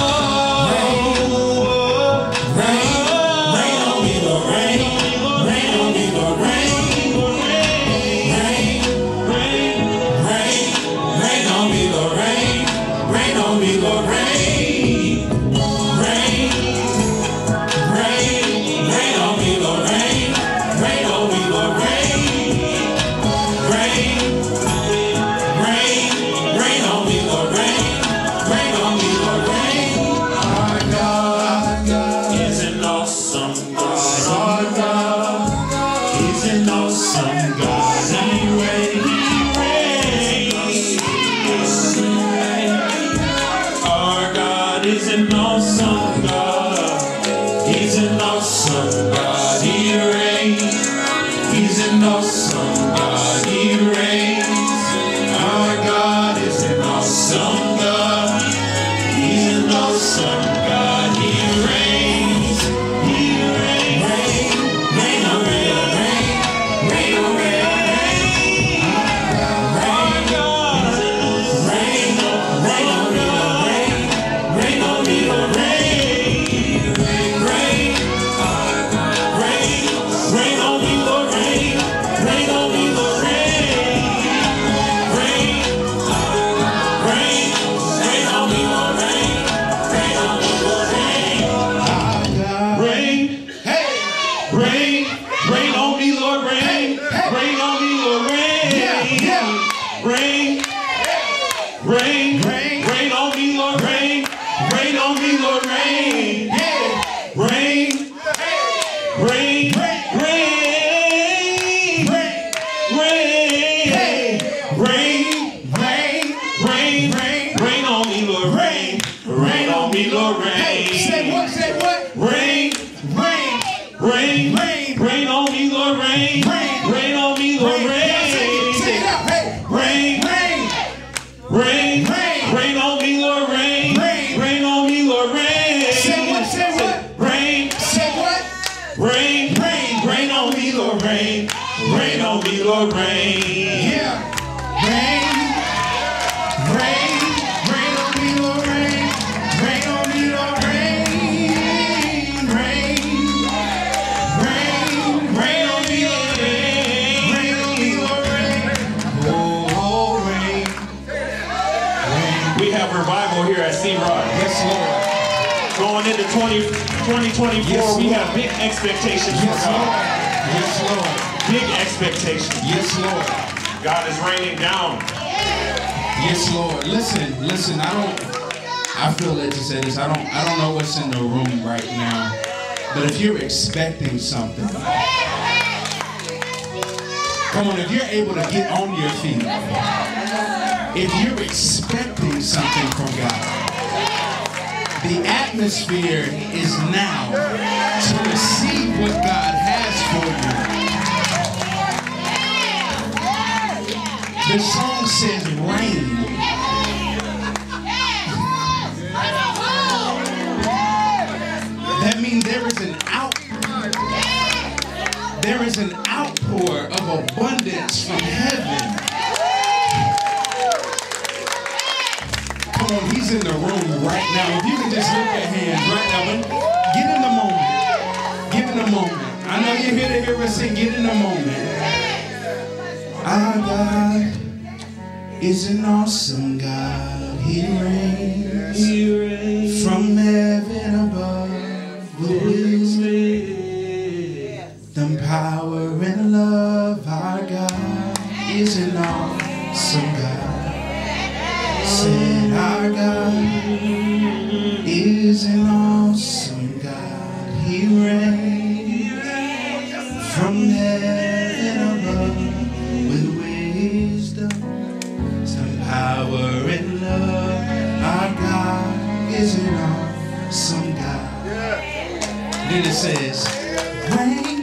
Rain on me, Lord, rain. Rain on me, Lord, rain. Rain, rain, rain, rain on me, Lord, rain. Rain on me, Lord, rain. Rain, rain, rain on me, Lord, rain. Rain on me, Lord, rain. Rain, rain, rain on me, Lord, rain. Rain on me, Lord, rain. Our God is an awesome God. Our God is an awesome God. He reigns. Our God is an awesome God. He's an awesome God. He reigns. He's an awesome God. He reigns. Our God is an awesome God. He's an awesome God. He reigns. He reigns. Rain on me, rain. Rain on me, rain. Our God. Rain on me, rain. Rain on me, rain. Rain. Rain on me, Lord, rain. Rain on me, Lord, rain. Rain. Rain. Rain on me, Lord, rain. Rain on me, Lord, rain. Rain. Hey. Rain. Rain on me, Lord, rain. Rain on me, Lord, rain. Rain. Rain. Rain on me, Lord, rain. Rain on me, Lord, rain. Rain. Rain, rain, rain on me, Lord, rain. Rain on me, Lord, rain. Say what? Rain, rain on me, Lord, rain. Rain on me, Lord, rain. Say it out, hey. Rain, rain on me, Lord, rain. Rain on me, Lord, rain. Say what? Rain, rain on me, Lord, rain. Rain on me, Lord, rain. Yeah. Rain on me, Lord, rain. Rain on me, Lord, rain. Rain on me, Lord, rain. Rain on me, Lord, rain. Oh, rain. We have revival here at C-Rock. Yes, Lord. Going into 2024, Yes, we Lord. have big expectations for God. Yes, Lord. Big expectations. Yes, Lord. God is raining down. Yes, Lord. Listen, I feel led to say this. I don't know what's in the room right now. But if you're expecting something, come on, if you're able to get on your feet, if you're expecting something from God, the atmosphere is now to receive what God has for you. The song says rain. That means there is an outpouring. there is an outpour of abundance from heaven. Come on, he's in the room right now. If you can just lift your hands right now, but get in the moment. Get in the moment. I know you're here to hear us sing. Get in the moment. Our God is an awesome God. He reigns, from heaven above with wisdom, power, and love. Our God is an awesome God. Said our God is an awesome God. He reigns from heaven above with wisdom, some power and love. Our God is an awesome God. Then it says, rain,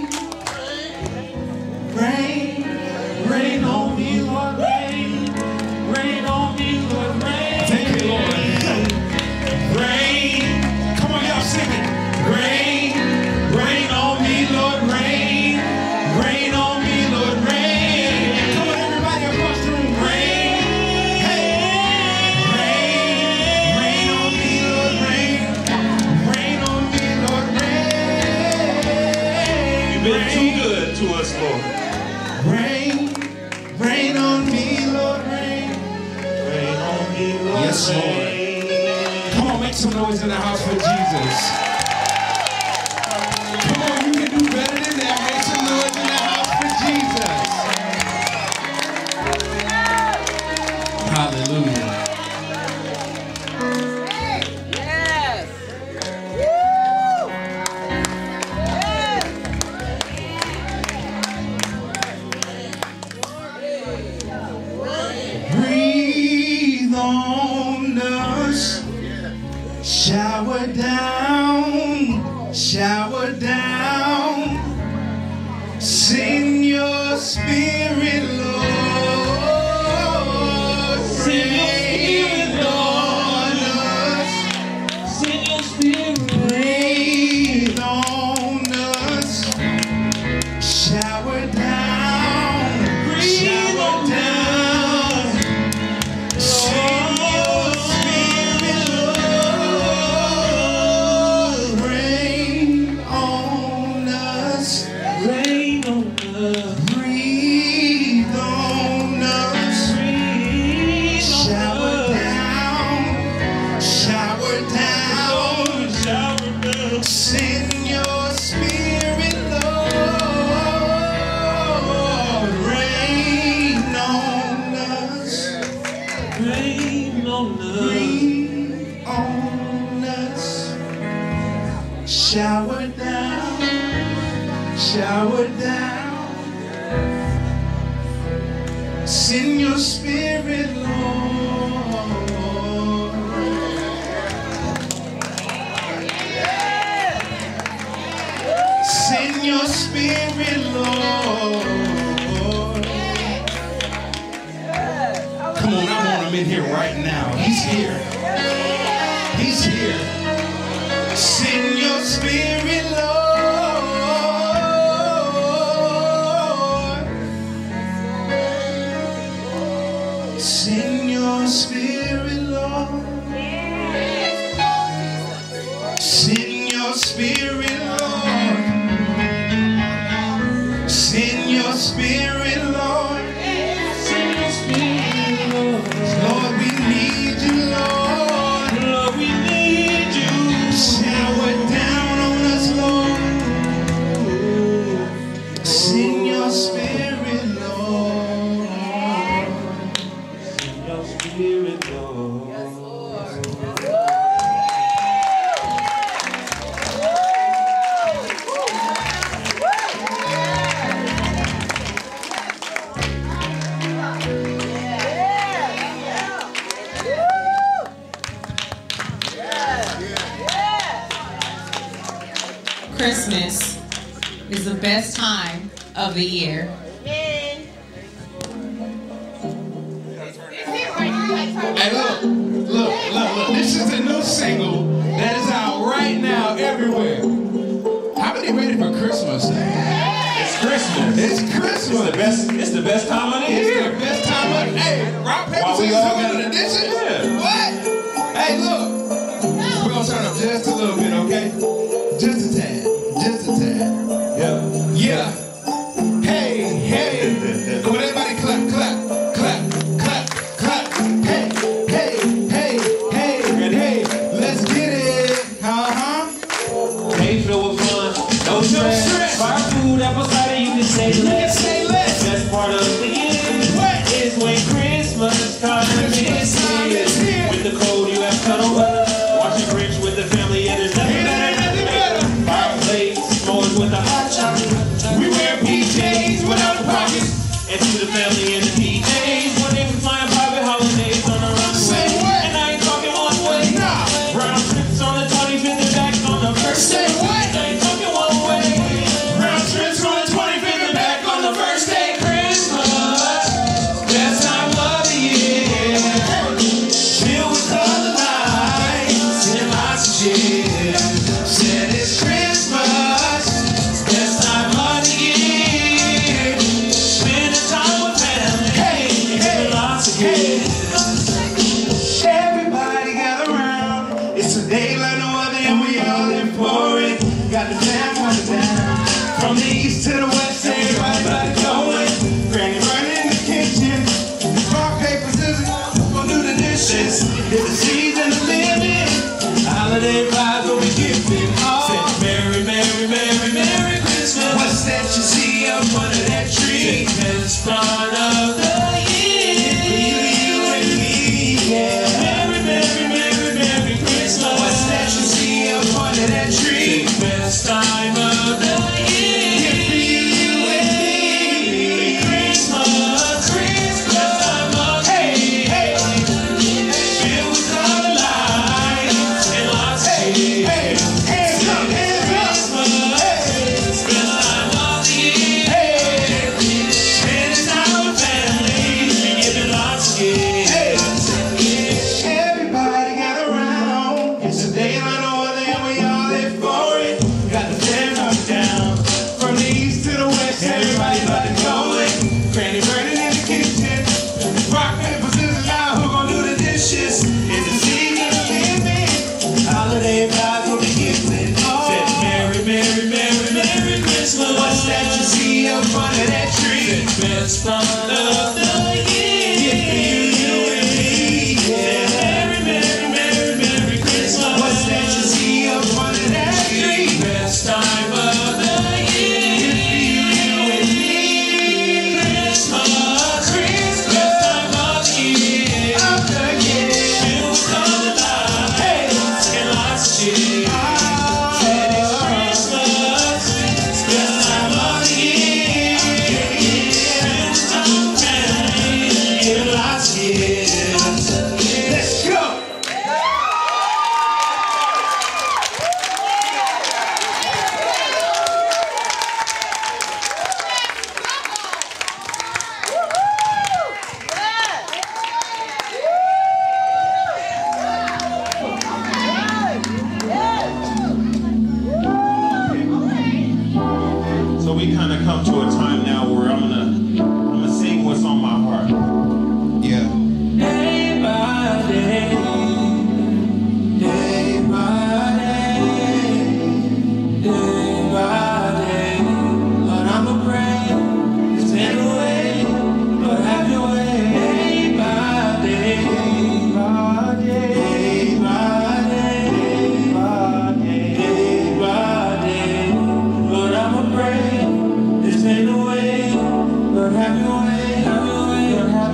rain, rain on me, Lord, rain, rain on me, Lord, rain. Thank you, Lord. Rain, come on, y'all sing it. Rain, rain on me, Lord, rain, rain on me, Lord, rain. Come on, everybody across the room, rain, hey, rain, rain on me, Lord, rain, rain on me, Lord, rain. You've been too good to us, Lord. Rain, rain on me, Lord, rain, rain on me, Lord. Yes, Lord. Come on, make some noise in the house for Jesus. Come on, you can do better than that. Make some noise in the house for Jesus. Hallelujah. Yes. Breathe on us. Shower down, shower down. Send your spirit, Lord. Breathe on us. Send your spirit. Breathe on us. Shower down, shower down. Send your spirit, Lord. Rain on us. Rain on us. Breathe on us. Shower down, shower down. Send your spirit, Lord. Rain on us. Rain on us. Rain on us. Shower down, shower down. Send your spirit, Lord. Send your spirit, Lord. Come on, I want him in here right now. He's here. He's here. Send your spirit, Lord. Send your spirit, Lord. Send your spirit, Lord. Send your spirit, Lord. Send your spirit, Lord. Lord, we need you, Lord. Lord, we need you. Shower down on us, Lord. Send your spirit, Lord. Send your spirit, Lord. Christmas is the best time of the year. Hey, look. This is the new single that is out right now everywhere. How many ready for Christmas? It's Christmas. Christmas. It's Christmas. It's the best time of the year. It's the best time of the year. Hey, rock, paper, scissors, who in the dishes? Yeah. What? Hey, look. We're going to turn up just a little bit, okay? Just a tad. Just a tad. Yeah. Yeah. Hey, hey. Come on, everybody clap, clap, clap, clap, clap. Hey, hey, hey, hey, hey. Let's get it. Day filled with fun, no stress. Fire food, apple cider, you can say less. The best part of the year is when Christmas time is here. With the cold, you have cuddle weather. Watching Grinch with the family, and there's nothing better. Fireplace, s'mores with the hot chocolate. We wear PJs without the pockets. And to the family in the PJs, when they be flying private holidays on the runway. And I ain't talking one way. Round trips on the 25th and back on the first day. I ain't talking one way. Round trips on the 25th and back on the first day. Christmas, best time of the year. Filled with color lights and lots of cheer. Said it's Christmas, best time of the year. Spending time with family, giving lots of gifts. Everybody gather around. It's a day like no other, and we all in for it. Got the fam coming down. From the east to the west, everybody going. Granny running in the kitchen. Rock, paper, scissors, gonna do the dishes. It's the season of living. Holiday vibes will be gifted. Said Merry, Merry, Merry, Merry Christmas. What's that you see up under that tree? Best part of the year. You and me, yeah. Merry, Merry, Merry, Merry Christmas. What's that you see up under that tree? Best time of the year. You and me. Christmas, Christmas. Best time of the year. Filled with color lights and lots of cheer. Hands up, hands up. Christmas, best time of the year. Spending time with family and giving lots of gifts. Everybody gather around. It's a day like no other, and we all live for it. Got the fam up down. From the east to the west, everybody about to go it. Granny burning in the kitchen. Rock, paper, scissors, now who gon' do the dishes? It's the season of living. Holiday vibes will be gifted. Said Merry, Merry, Merry, Merry Christmas. What's that you see up under that tree? Best part of the year. You and me, yeah. Merry, Merry, Merry, Merry Christmas. What's that you see up under that tree? Best time of the year. You and me. Christmas, Christmas. Best time of the year. Of the year. Filled with color lights and lots of cheer. Said it's Christmas, best time of the year. Spend time with family, giving lots of gifts. Let's go. So we kind of come to a time now where I'm gonna sing what's on my heart. Yeah. Day by day, day by day, day by day. Lord, I'ma pray, just take away, Lord, have your way. Day by day, day by day, day by day, day by day. Lord, I'ma pray, just take away, Lord, have your way, have your way, Lord, have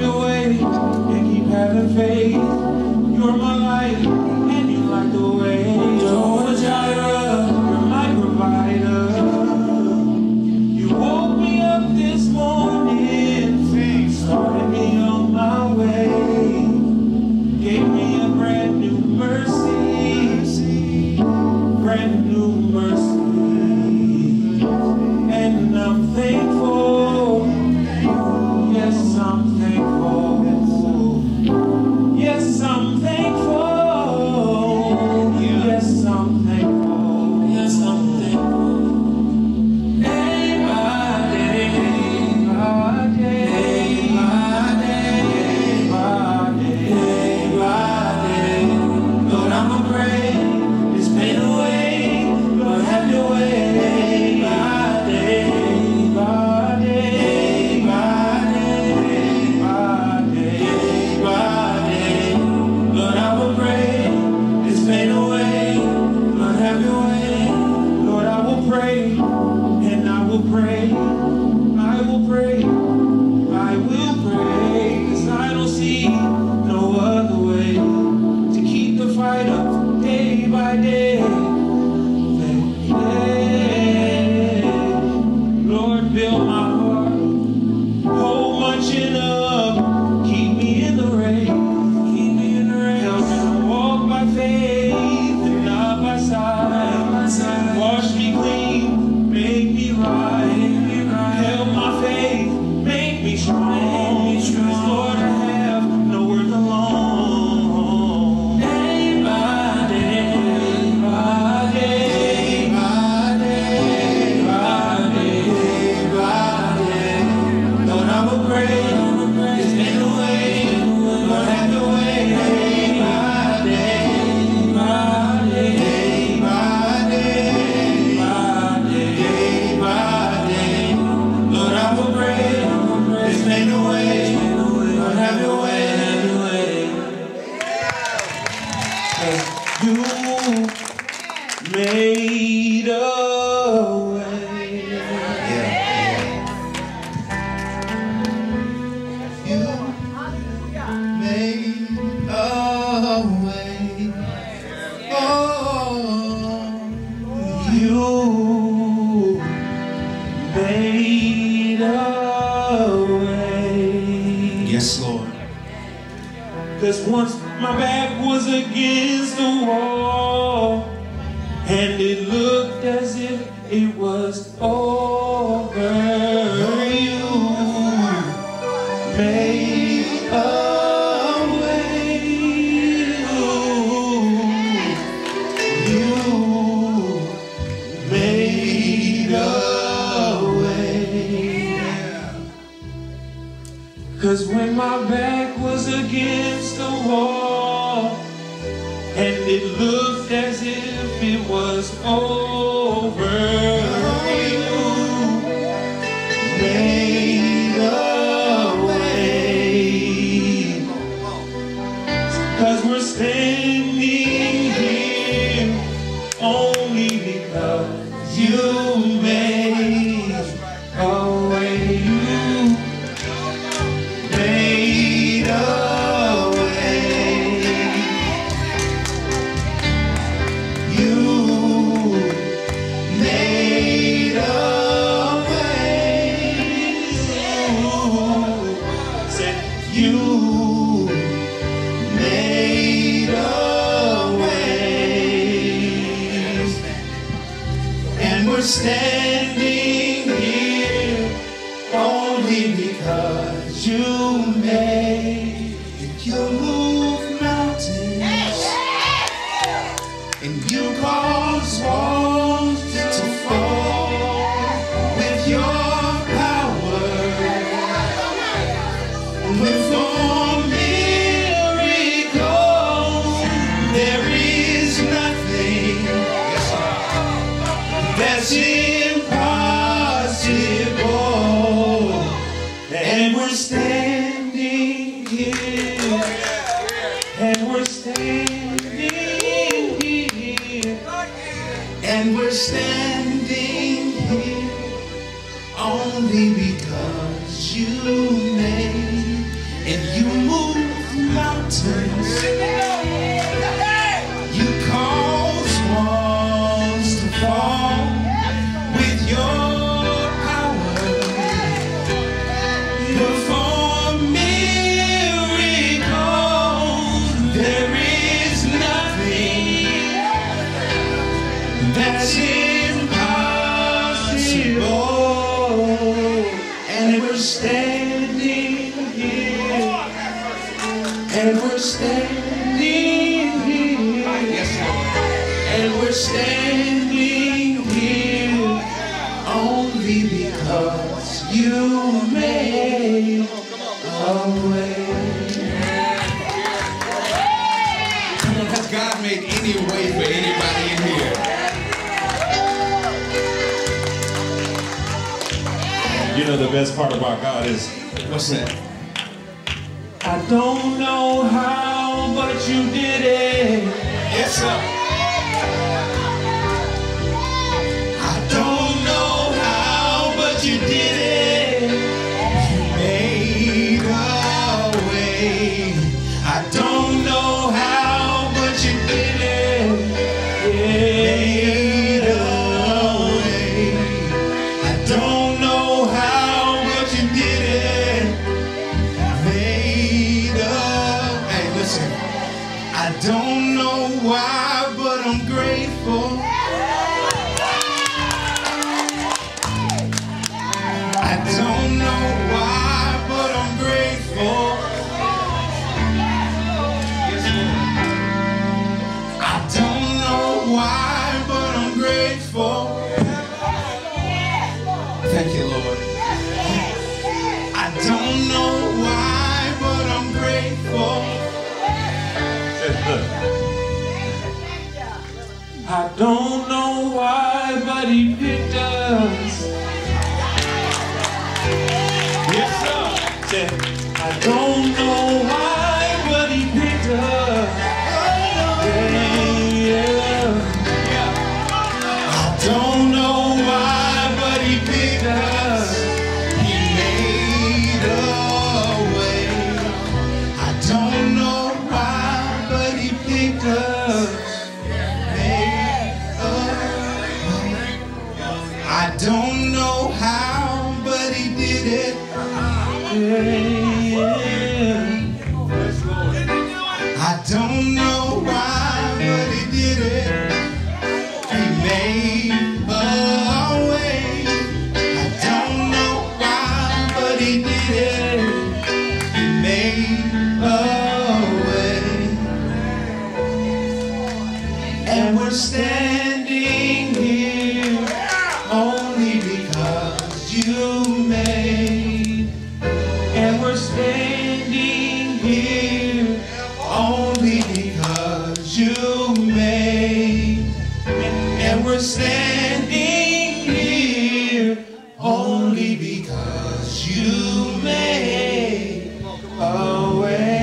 pray, I will pray, I will pray, 'cause I don't see no other way to keep the fight up day by day. Lord, build my heart, hold my chin up, keep me in the rain, keep me in the rain. Help me to walk by faith and not by sight. Wash me clean, make me right. Help my faith, make me strong. 'Cause Lord, I have no worth alone. Day by day, by day, by day, by day. Lord, I will pray, just in the way, Lord, have your way. Day by day, by day, by day, by day. Lord, I will pray, just make the way, Lord, have your way. 'Cause you made a way. You made a way. Oh, You made a way. Yes, Lord. 'Cause once my back was against the wall, and it looked as if it was over. You made a way. You made a way. 'Cause when my back was against the wall, and it looked as if it was over, you made a way. 'Cause we're standing here only because you made a way. You made a way. You made a way. Say, you made a way. And we're standing here only because you made. you move mountains and you cause walls to fall with your power. Perform miracles. There is nothing that's impossible. And we're standing here, and we're standing here, and we're standing here only because you made and you move mountains. You cause walls to fall with your power. Perform miracles. There is nothing that's impossible. And we're standing here, and we're standing here, and we're standing here only because you made a way. Come on, has God made any way for anybody in here? You know the best part about God is, What's that? I don't know how, but you did it. Yes, sir. I don't know how, but you said, I don't know why, but he picked us. I don't know why, but he picked us. He made a way. I don't know why, but he picked us. Made a way. I don't know how, but he did it. I don't know why, but he did it. He made a way. I don't know why, but he did it. He made a way. And we're standing here only because you made. And we're standing here only because you made. And we're standing here only because you made a way.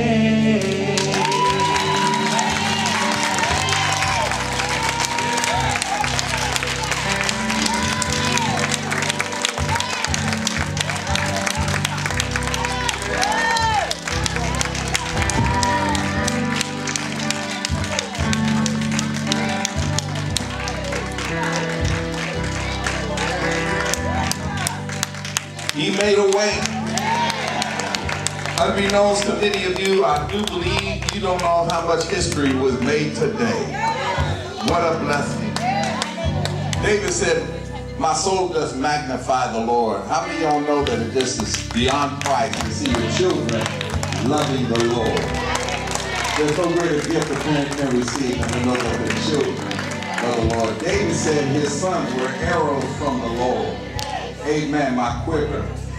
He made a way. Unbeknownst to many of you, I do believe you don't know how much history was made today. What a blessing. David said, my soul does magnify the Lord. How many of y'all know that it just is beyond price to see your children loving the Lord? There's no greater gift a parent can receive than to know that their children love the Lord. David said his sons were arrows from the Lord. Amen, my quiver.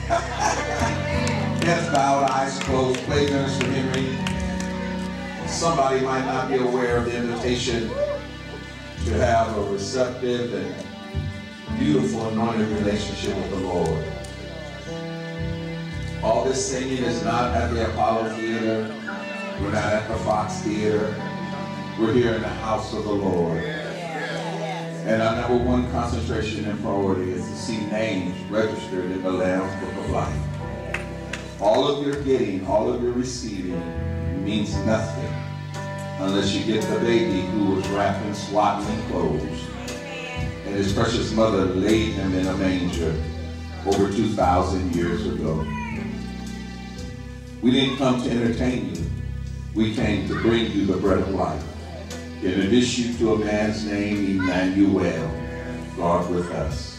Heads bowed, eyes closed, play Minister Henry. Somebody might not be aware of the invitation to have a receptive and beautiful anointed relationship with the Lord. All this singing is not at the Apollo Theater. We're not at the Fox Theater. We're here in the house of the Lord. And our number one concentration and priority is to see names registered in the Lamb's Book of Life. All of your getting, all of your receiving means nothing unless you get the baby who was wrapped in swaddling clothes and his precious mother laid him in a manger over 2,000 years ago. We didn't come to entertain you. We came to bring you the bread of life. Introduce you to a man's name, Emmanuel, God with us.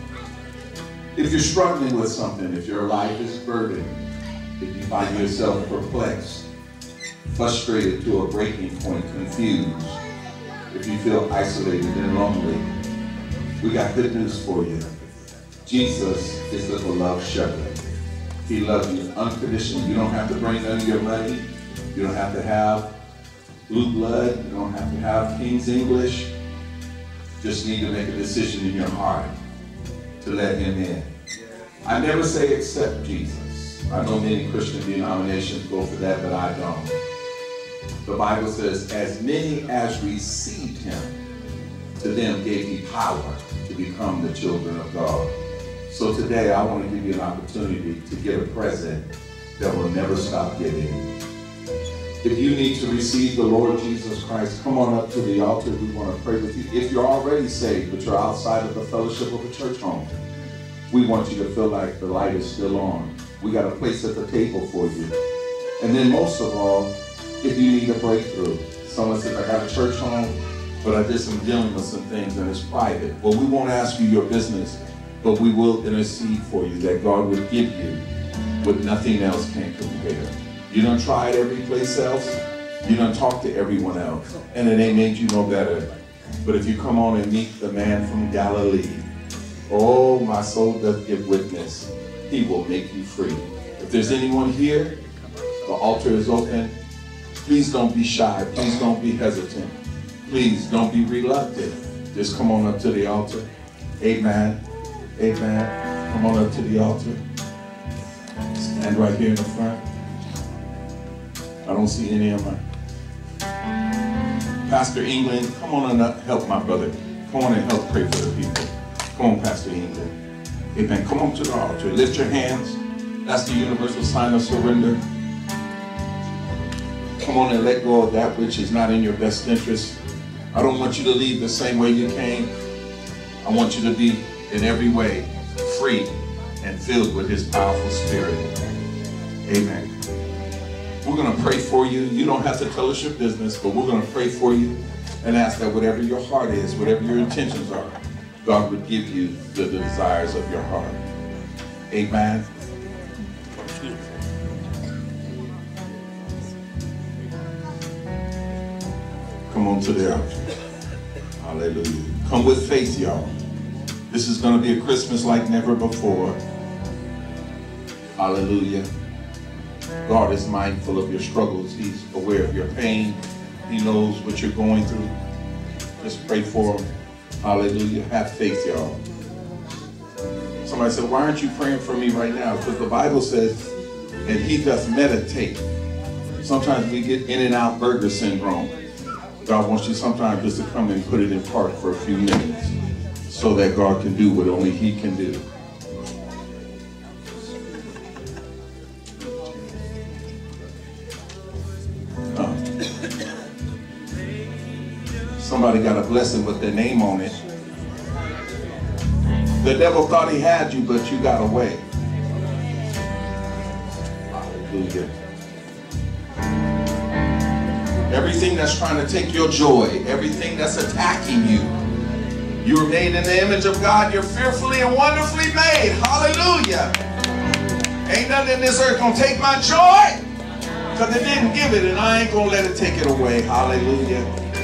If you're struggling with something, if your life is burdened, if you find yourself perplexed, frustrated to a breaking point, confused, if you feel isolated and lonely, we got good news for you. Jesus is the beloved shepherd. He loves you unconditionally. You don't have to bring none of your money. You don't have to have blue blood. You don't have to have King's English. Just need to make a decision in your heart to let him in. I never say accept Jesus. I know many Christian denominations go for that, but I don't. The Bible says, as many as received him, to them gave he power to become the children of God. So today I want to give you an opportunity to get a present that will never stop giving. If you need to receive the Lord Jesus Christ, come on up to the altar. We want to pray with you. If you're already saved, but you're outside of the fellowship of a church home, we want you to feel like the light is still on. We got a place at the table for you. And then most of all, if you need a breakthrough, someone says, I got a church home, but I just am dealing with some things and it's private. Well, we won't ask you your business, but we will intercede for you that God will give you what nothing else can compare. You done tried every place else. You done talked to everyone else. And it ain't made you no better. But if you come on and meet the man from Galilee, oh, my soul doth give witness. He will make you free. If there's anyone here, the altar is open. Please don't be shy. Please don't be hesitant. Please don't be reluctant. Just come on up to the altar. Amen. Amen. Come on up to the altar. Stand right here in the front. I don't see any of my. Pastor England, come on and help my brother. Come on and help pray for the people. Come on, Pastor England. Amen. Come on to the altar. Lift your hands. That's the universal sign of surrender. Come on and let go of that which is not in your best interest. I don't want you to leave the same way you came. I want you to be in every way free and filled with his powerful spirit. Amen. We're going to pray for you. You don't have to tell us your business, but we're going to pray for you and ask that whatever your heart is, whatever your intentions are, God would give you the desires of your heart. Amen. Come on to the altar. Hallelujah. Come with faith, y'all. This is going to be a Christmas like never before. Hallelujah. God is mindful of your struggles. He's aware of your pain. He knows what you're going through. Just pray for him. Hallelujah. Have faith, y'all. Somebody said, why aren't you praying for me right now? Because the Bible says, and he doth meditate. Sometimes we get in and out burger syndrome. God wants you sometimes just to come and put it in park for a few minutes so that God can do what only he can do. Somebody got a blessing with their name on it. The devil thought he had you, but you got away. Hallelujah. Everything that's trying to take your joy, everything that's attacking you, you were made in the image of God. You're fearfully and wonderfully made. Hallelujah. Ain't nothing in this earth gonna take my joy, because it didn't give it, and I ain't gonna let it take it away. Hallelujah.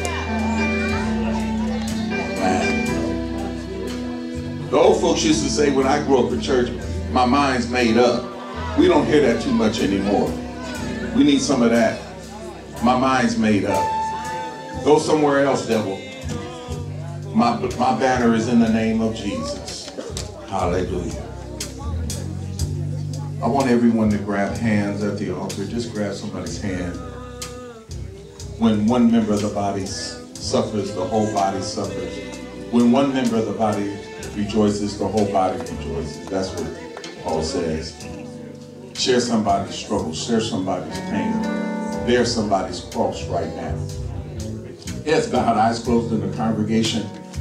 Man. The old folks used to say when I grew up in church, my mind's made up. We don't hear that too much anymore. We need some of that. My mind's made up. Go somewhere else, devil. My banner is in the name of Jesus. Hallelujah. I want everyone to grab hands at the altar. Just grab somebody's hand. When one member of the body suffers, the whole body suffers. When one member of the body rejoices, the whole body rejoices. That's what Paul says. Share somebody's struggle. Share somebody's pain. Bear somebody's cross right now. Heads bowed, eyes closed in the congregation.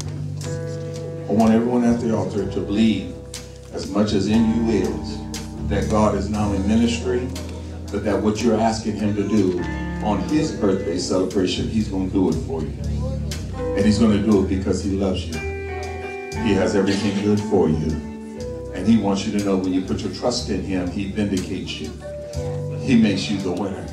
I want everyone at the altar to believe as much as in you is that God is not only ministering, but that what you're asking him to do on his birthday celebration, he's going to do it for you. And he's going to do it because he loves you. He has everything good for you. And he wants you to know when you put your trust in him, he vindicates you. He makes you the winner.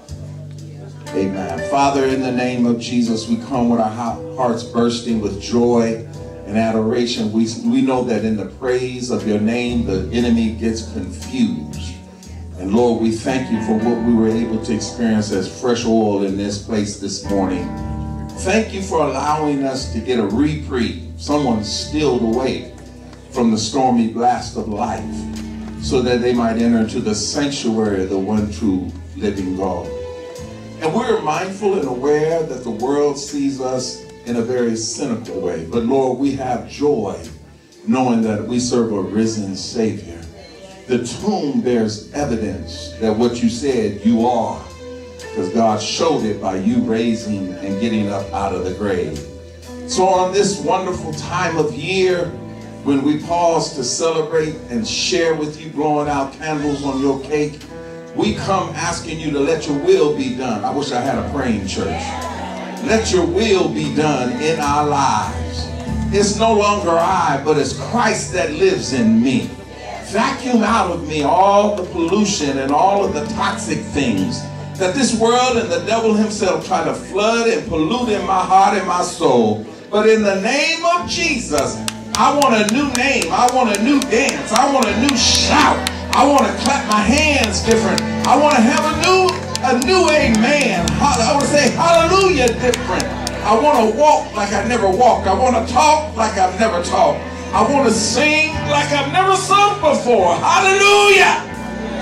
Amen. Father, in the name of Jesus, we come with our hearts bursting with joy and adoration. We know that in the praise of your name, the enemy gets confused. And Lord, we thank you for what we were able to experience as fresh oil in this place this morning. Thank you for allowing us to get a reprieve. Someone stilled away from the stormy blast of life so that they might enter into the sanctuary of the one true living God. And we're mindful and aware that the world sees us in a very cynical way. But Lord, we have joy knowing that we serve a risen Savior. The tomb bears evidence that what you said you are, because God showed it by you raising and getting up out of the grave. So on this wonderful time of year, when we pause to celebrate and share with you, blowing out candles on your cake, we come asking you to let your will be done. I wish I had a praying church. Let your will be done in our lives. It's no longer I, but it's Christ that lives in me. Vacuum out of me all the pollution and all of the toxic things that this world and the devil himself try to flood and pollute in my heart and my soul. But in the name of Jesus, I want a new name. I want a new dance. I want a new shout. I want to clap my hands different. I want to have a new amen. I want to say hallelujah different. I want to walk like I never walked. I want to talk like I've never talked. I want to sing like I've never sung before. Hallelujah.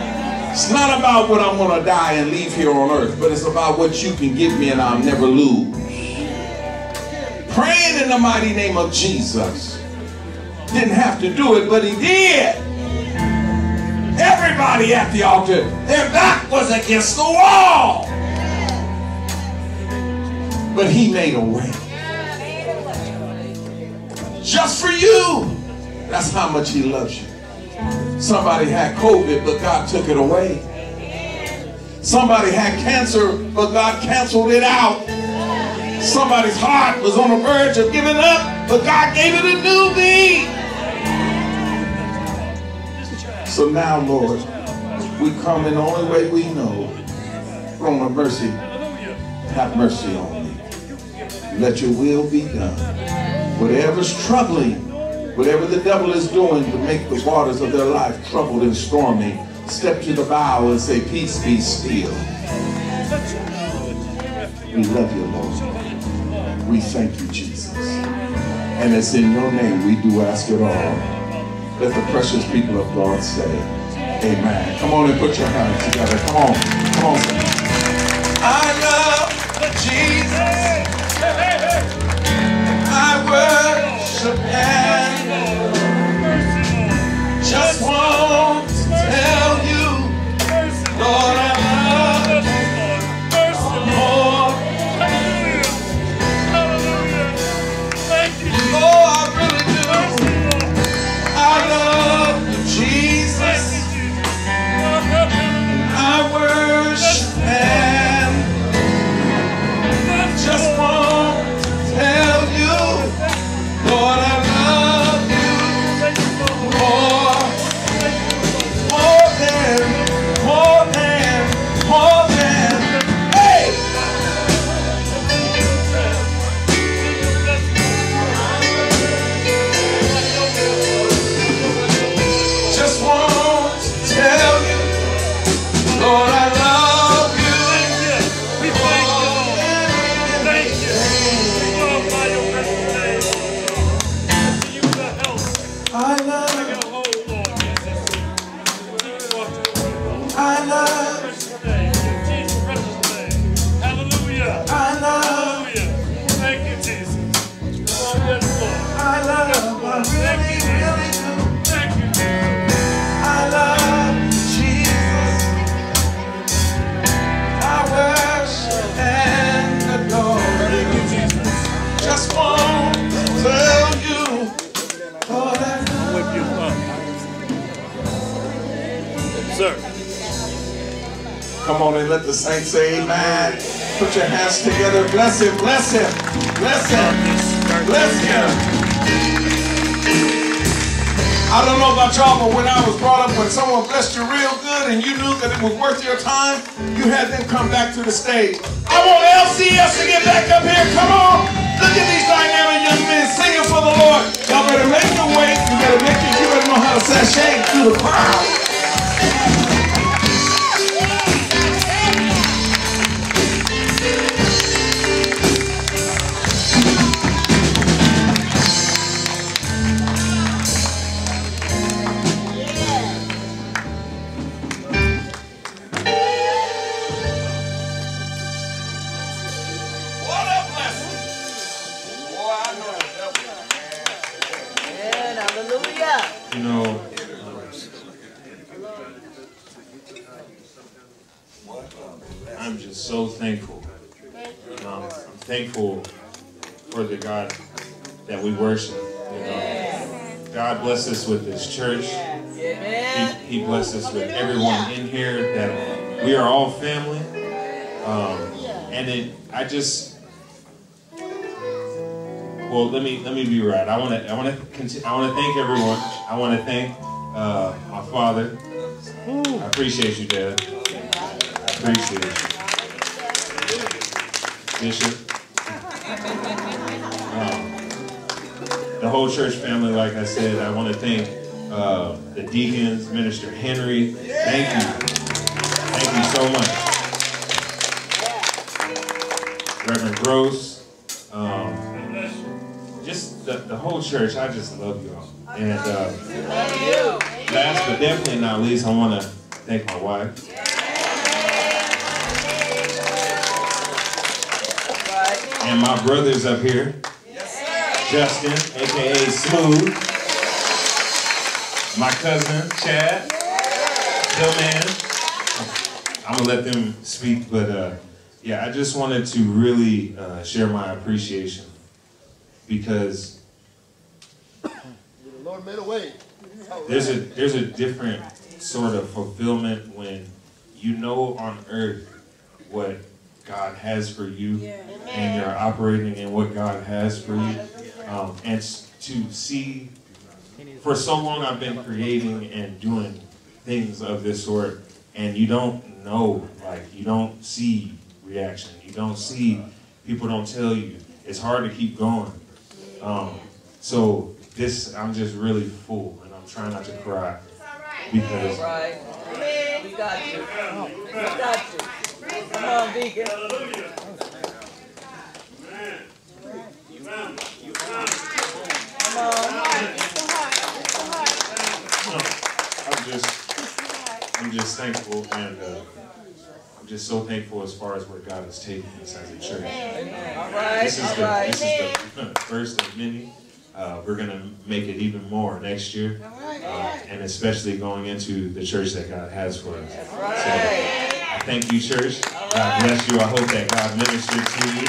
It's not about what I'm going to die and leave here on earth, but it's about what you can give me and I'll never lose. Praying in the mighty name of Jesus. Didn't have to do it, but he did. Everybody at the altar, their back was against the wall. But he made a way. Just for you. That's how much he loves you. Somebody had COVID, but God took it away. Somebody had cancer, but God canceled it out. Somebody's heart was on the verge of giving up, but God gave it a new beat. So now, Lord, we come in the only way we know. Throne of mercy, have mercy on me. Let your will be done. Whatever's troubling, whatever the devil is doing to make the waters of their life troubled and stormy, step to the bow and say, peace be still. We love you, Lord. We thank you, Jesus. And it's in your name we do ask it all. Let the precious people of God say, amen. Come on and put your hands together. Come on. Come on. I love Jesus. I worship and just want to tell you, Lord, I love you more. Oh, I really do. I love you, Jesus. I worship and just want to tell you, Lord, I love you more than, hey! Just want to tell you, Lord, I love you. We thank you. Thank you. Glorify your precious name. You the help. I love you. I love you. Jesus' precious name. Hallelujah. I love you. Thank you, Jesus. Oh, yes, Lord. I love you. I really, really do. Thank you, Jesus. I love Jesus. I worship and adore you. Just want to tell you, Lord, I Whip your thumb. Sir. come on and let the saints say amen. Put your hands together. Bless him, bless him, bless him, bless him. I don't know about y'all, but when I was brought up, when someone blessed you real good and you knew that it was worth your time, you had them come back to the stage. I want L.C.S. to get back up here. Come on. Look at these dynamic young men singing for the Lord. Y'all better make your way. You better know how to sashay through the crowd. You know, I'm just so thankful. I'm thankful for the God that we worship. You know, God bless us with this church. He bless us with everyone in here. That we are all family. Well, let me be right. I want to thank everyone. I want to thank my father. I appreciate you, Dad. I appreciate you, Bishop. The whole church family, like I said. I want to thank the deacons, Minister Henry. Thank you so much, Reverend Gross. Just the whole church. I just love you all. And last but definitely not least, I want to thank my wife. And my brothers up here. Justin, a.k.a. Smooth. My cousin, Chad. Hillman. I'm going to let them speak, but yeah, I just wanted to really share my appreciation because Lord made a way. there's a different sort of fulfillment when you know on earth what God has for you, and you're operating in what God has for you. And to see, for so long I've been creating and doing things of this sort, and you don't know, like, you don't see reaction, you don't see, people don't tell you. It's hard to keep going. So this, I'm just really full, and I'm trying not to cry because. We got you. We got you. Come on, Deacon. Come on. I'm just thankful, and I'm just so thankful as far as where God has taken us as a church. This is the first of many. We're going to make it even more next year, and especially going into the church that God has for us. So I thank you, church. God bless you. I hope that God ministered to you.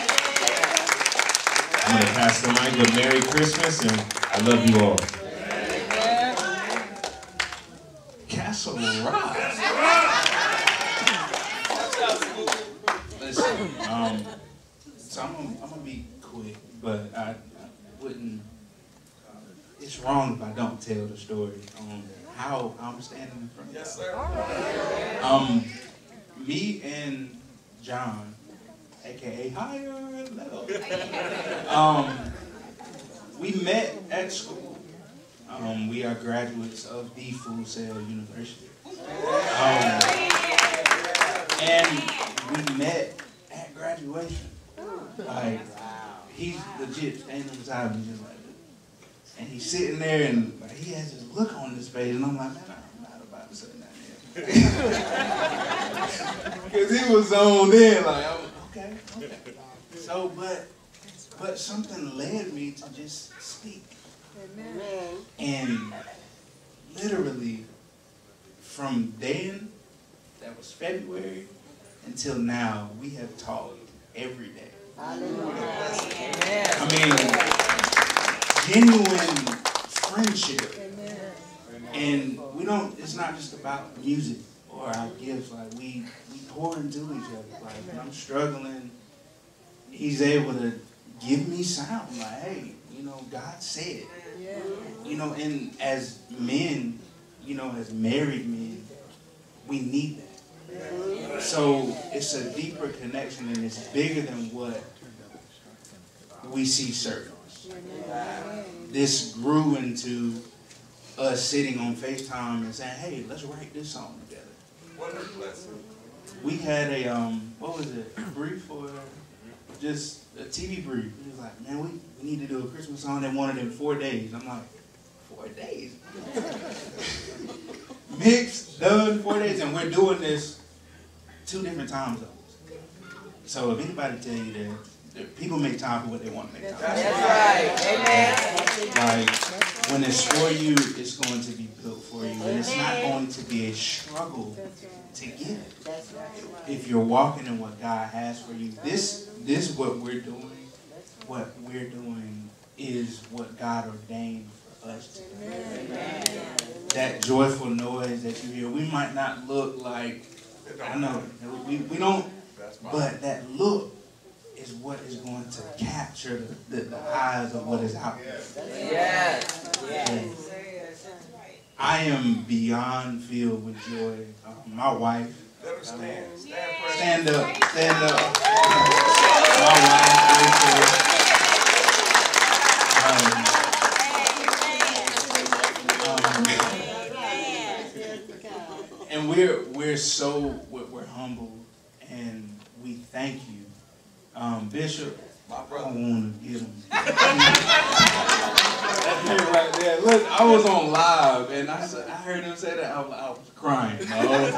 I'm going to pass the mic, but Merry Christmas, and I love you all. Castle Rock. Listen, so I'm gonna be quick, but I wouldn't. It's wrong if I don't tell the story on how I'm standing in front of you. Yes, sir. Me and John, aka Higher Level, we met at school. We are graduates of the Full Sail University. And we met at graduation. Like, he's legit standing beside me just like this. And he's sitting there and like, he has this look on his face, and I'm like, man, I'm not about to say nothing. Because he was on there, like, okay. So, but something led me to just speak. Amen. And literally, from then, that was February, until now, we have talked every day. I mean, genuine friendship. And we don't, it's not just about music or our gifts. Like, we pour into each other. Like, when I'm struggling, he's able to give me sound. Like, hey, you know, God said. You know, and as men, you know, as married men, we need that. So it's a deeper connection, and it's bigger than what we see surface. This grew into us sitting on FaceTime and saying, hey, let's write this song together. What a blessing. We had a, what was it, brief or just a TV brief. He was like, man, we need to do a Christmas song. They wanted it in 4 days. I'm like, 4 days? Mixed, done, 4 days. And we're doing this 2 different time zones. So if anybody tell you that people make time for what they want to make time for. That's right. Amen. Like, when it's for you, it's going to be built for you. And it's not going to be a struggle to get it. If you're walking in what God has for you, this is what we're doing. What we're doing is what God ordained for us to do. That joyful noise that you hear, we might not look like, I know, we don't, but that look is what is going to capture the eyes of what is out there. Yes. Yes. I am beyond filled with joy. My wife, stand up. My wife, and we're humbled, and we thank you. Bishop, My brother want to get him. That thing right there. Look, I was on live and I heard him say that. I was crying the whole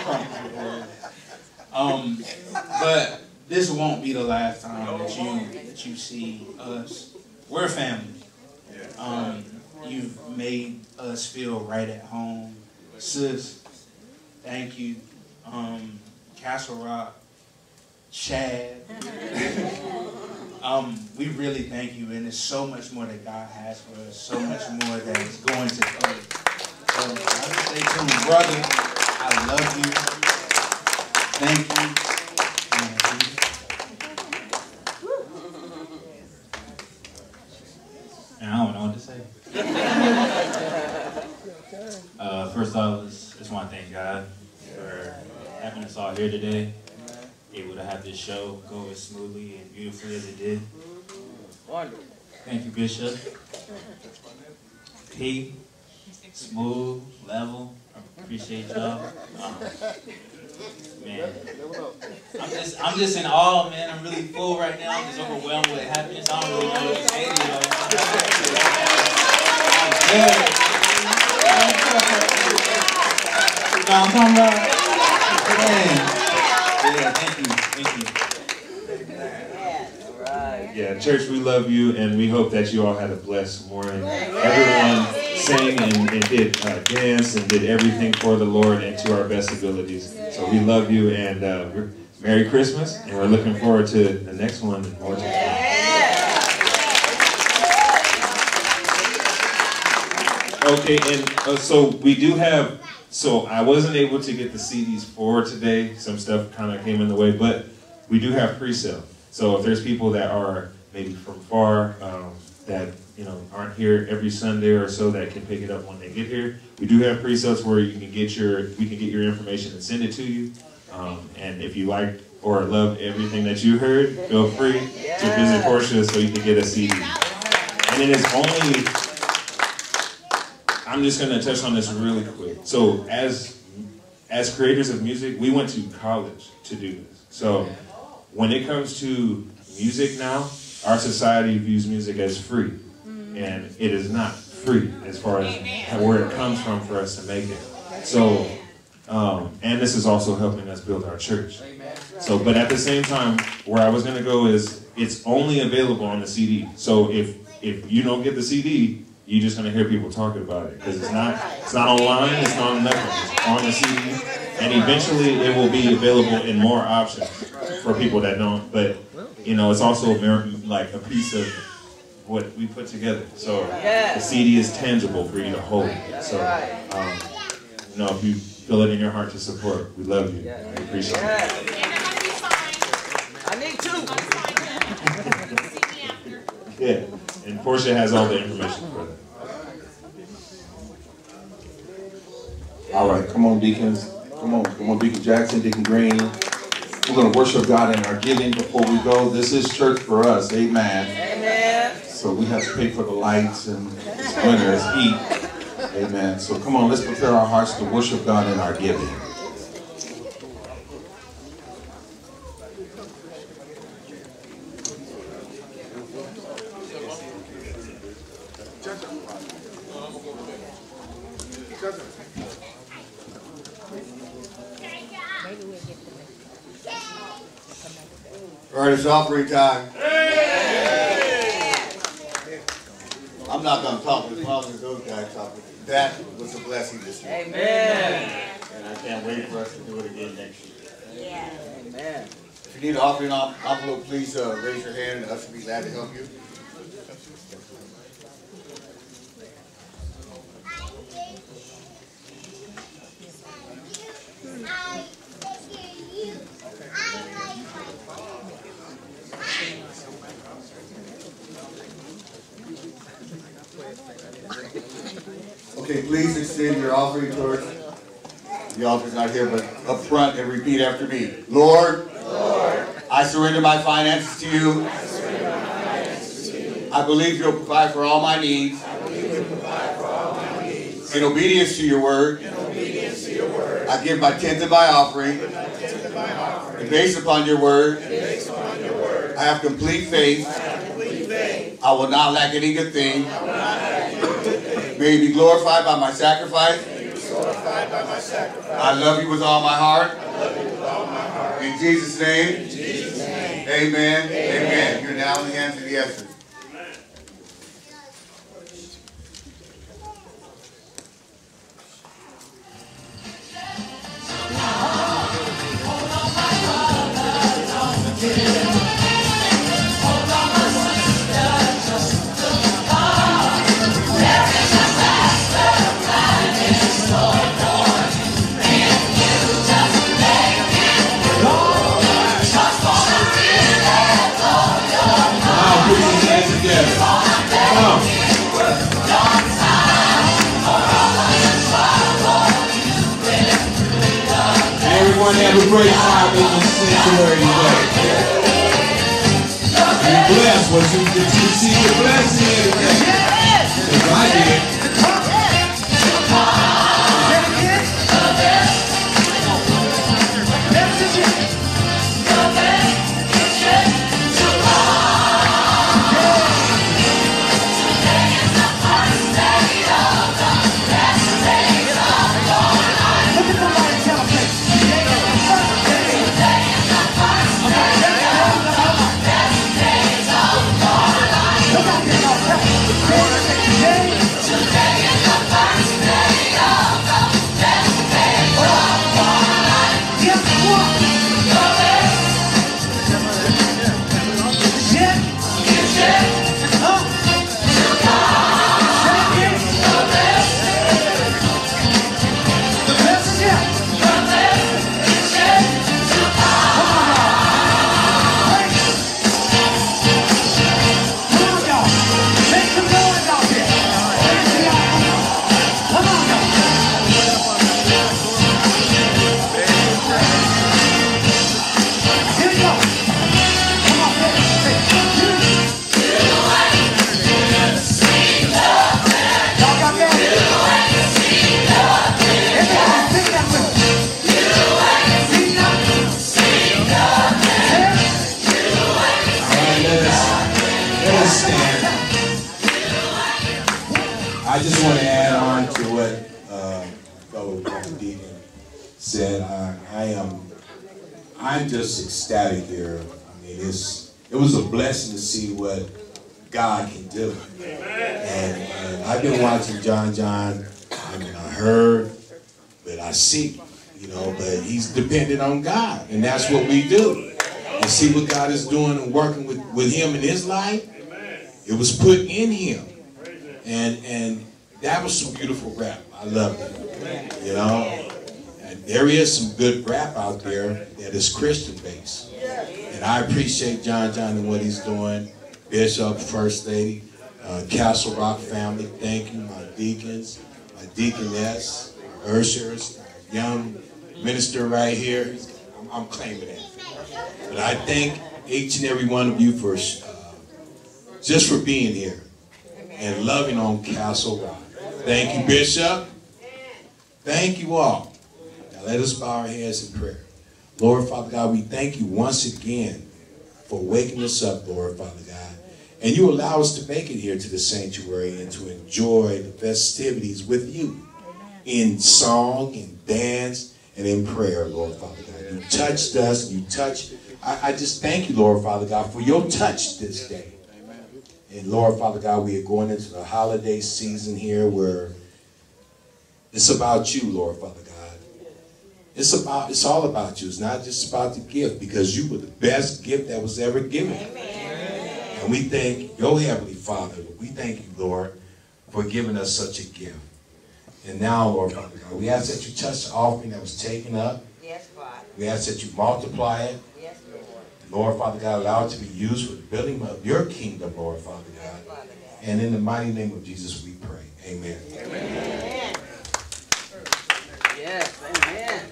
time. But this won't be the last time that you see us. We're family. You've made us feel right at home. Sis, thank you. Castle Rock, Chad. We really thank you, and there's so much more that God has for us, so much more that is going to come. So I just say to him, brother, I love you. Thank you. And I don't know what to say. First off, I just want to thank God for having us all here today, able to have this show go as smoothly and beautifully as it did. Wonderful. Thank you, Bishop. P, smooth, level. I appreciate y'all. Man, I'm just in awe, man. I'm really full right now. I'm just overwhelmed with happiness. I don't really know what to say to you. You know what I'm talking about? Man. Yeah, thank you. Yeah, church, we love you, and we hope that you all had a blessed morning. Everyone sang and did dance and did everything for the Lord and to our best abilities. So we love you, and Merry Christmas, and we're looking forward to the next one. Okay, and so we do have, so I wasn't able to get the CDs for today. Some stuff kind of came in the way, but we do have pre-sale. So if there's people that are maybe from far, that aren't here every Sunday or so that can pick it up when they get here, we do have pre-sales where we can get your information and send it to you. And if you like or love everything that you heard, feel free to visit Porsha so you can get a CD. And it is only, I'm just going to touch on this really quick. So as creators of music, we went to college to do this. So when it comes to music now, our society views music as free. And it is not free as far as where it comes from for us to make it. So, and this is also helping us build our church. So, but at the same time, where I was going to go is it's only available on the CD. So if you don't get the CD, you're just going to hear people talking about it because it's not online, it's not on nothing, it's on the CD. And eventually it will be available in more options for people that don't. But, it's also like a piece of what we put together. So the CD is tangible for you to hold. So, if you feel it in your heart to support, we love you. We appreciate it. I need two. Yeah, and Porsha has all the information for that. All right, come on, deacons. Come on, Deacon Jackson, Deacon Green. We're going to worship God in our giving before we go. This is church for us, amen. Amen. So we have to pay for the lights and it's winter, it's heat, amen. So come on, let's prepare our hearts to worship God in our giving. All right, it's offering time. I'm not going to talk as long as those guys talk. That was a blessing this year. Amen. And I can't wait for us to do it again next year. Yeah. Amen. If you need an offering envelope, please raise your hand and us will be glad to help you. Okay, please extend your offering towards the altar's not here, but up front and repeat after me. Lord, I surrender my finances to you. I believe you'll provide for all my needs. In obedience to your word, I give my tenth of my offering. And based upon your word, I have complete faith. I will not lack any good thing. May you be glorified by my sacrifice. I love you with all my heart. In Jesus' name. Amen. Amen. You're now in the hands of the Esther. Everyone have a great time in the sanctuary today. Be blessed. Did you see the blessing here today? Because I did. I just want to add on to what fellow Deacon said. I'm just ecstatic here. I mean, it was a blessing to see what God can do. And I've been watching John. I mean, I heard, but I see, but he's dependent on God. And that's what we do. And see what God is doing and working with him in his life. It was put in him. And that was some beautiful rap. I loved it. And there is some good rap out there that is Christian based. And I appreciate John and what he's doing. Bishop, First Lady, Castle Rock family, thank you. My deacons, my deaconess, ushers, young minister right here. I'm claiming that. But I thank each and every one of you for just for being here and loving on Castle Rock. Thank you, Bishop. Thank you all. Now let us bow our heads in prayer. Lord, Father God, we thank you once again for waking us up, Lord, Father God. And you allow us to make it here to the sanctuary and to enjoy the festivities with you in song, in dance, and in prayer, Lord, Father God. You touched us. You touched. I just thank you, Lord, Father God, for your touch this day. And Lord, Father God, we are going into the holiday season here where it's about you, Lord, Father God. It's all about you. It's not just about the gift, because you were the best gift that was ever given. Amen. And we thank your Heavenly Father. We thank you, Lord, for giving us such a gift. And now, Lord, Father God, we ask that you touch the offering that was taken up. Yes, God. We ask that you multiply it. Yes, Lord. Lord, Father God, allow it to be used for the building of your kingdom, Lord, Father God. And in the mighty name of Jesus, we pray. Amen. Amen. Yes, amen.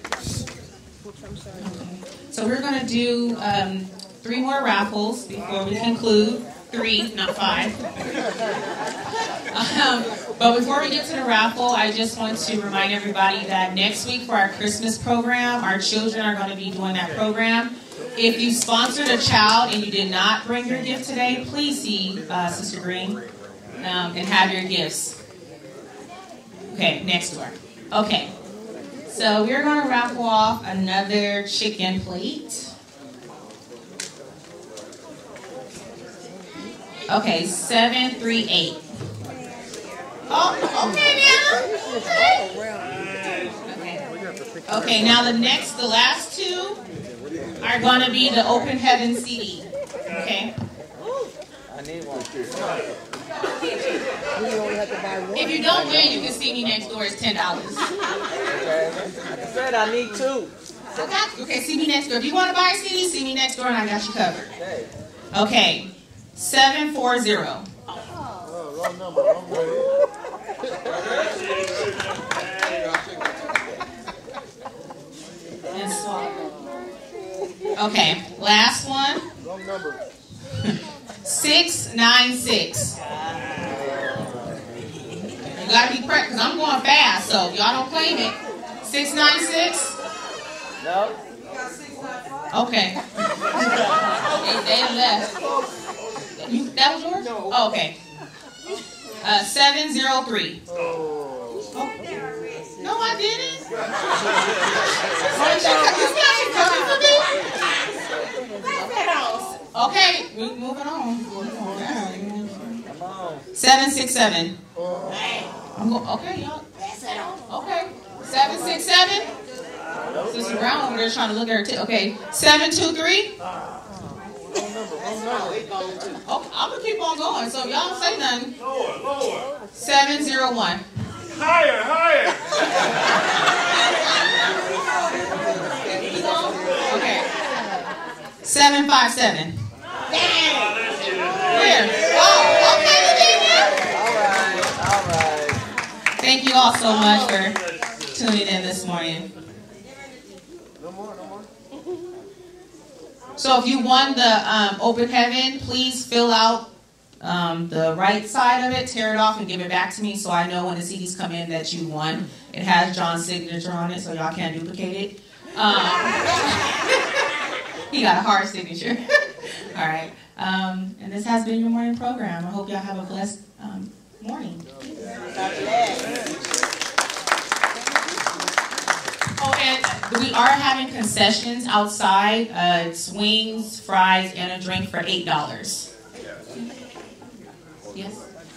So we're going to do 3 more raffles before we conclude. 3, not 5. But before we get to the raffle, I just want to remind everybody that next week for our Christmas program, our children are going to be doing that program. If you sponsored a child and you did not bring your gift today, please see Sister Green and have your gifts. Okay, next door. Okay, so we're going to raffle off another chicken plate. Okay, 738. Oh, okay now. Okay, now the last two are going to be the Open Heaven CD. Okay. I need one. If you don't win, you can see me next door. It's $10. Okay. I said I need two. Okay, see me next door. If you want to buy a CD, see me next door, and I got you covered. Okay, 740. Wrong number. Wrong number. And swap. Okay, last one. Wrong number. 696. You gotta be prepped because I'm going fast, so y'all don't claim it. 696. No. Okay. They left. That was yours? Oh, okay. 703. No, I didn't. Okay, we're moving on. 767. Okay, y'all. Okay. 767. Sister Brown over there trying to look at her. Okay. 723. Oh, I'm gonna keep on going. So y'all don't say nothing. Lower. 701. Higher. Okay. 757. Where? Oh, okay, All right. Thank you all so much for tuning in this morning. No more. So if you won the Open Heaven, please fill out the right side of it, tear it off, and give it back to me so I know when the CDs come in that you won. It has John's signature on it, so y'all can't duplicate it. He got a hard signature. All right. And this has been your morning program. I hope y'all have a blessed morning. Oh, and we are having concessions outside. It's wings, fries, and a drink for $8. Yes?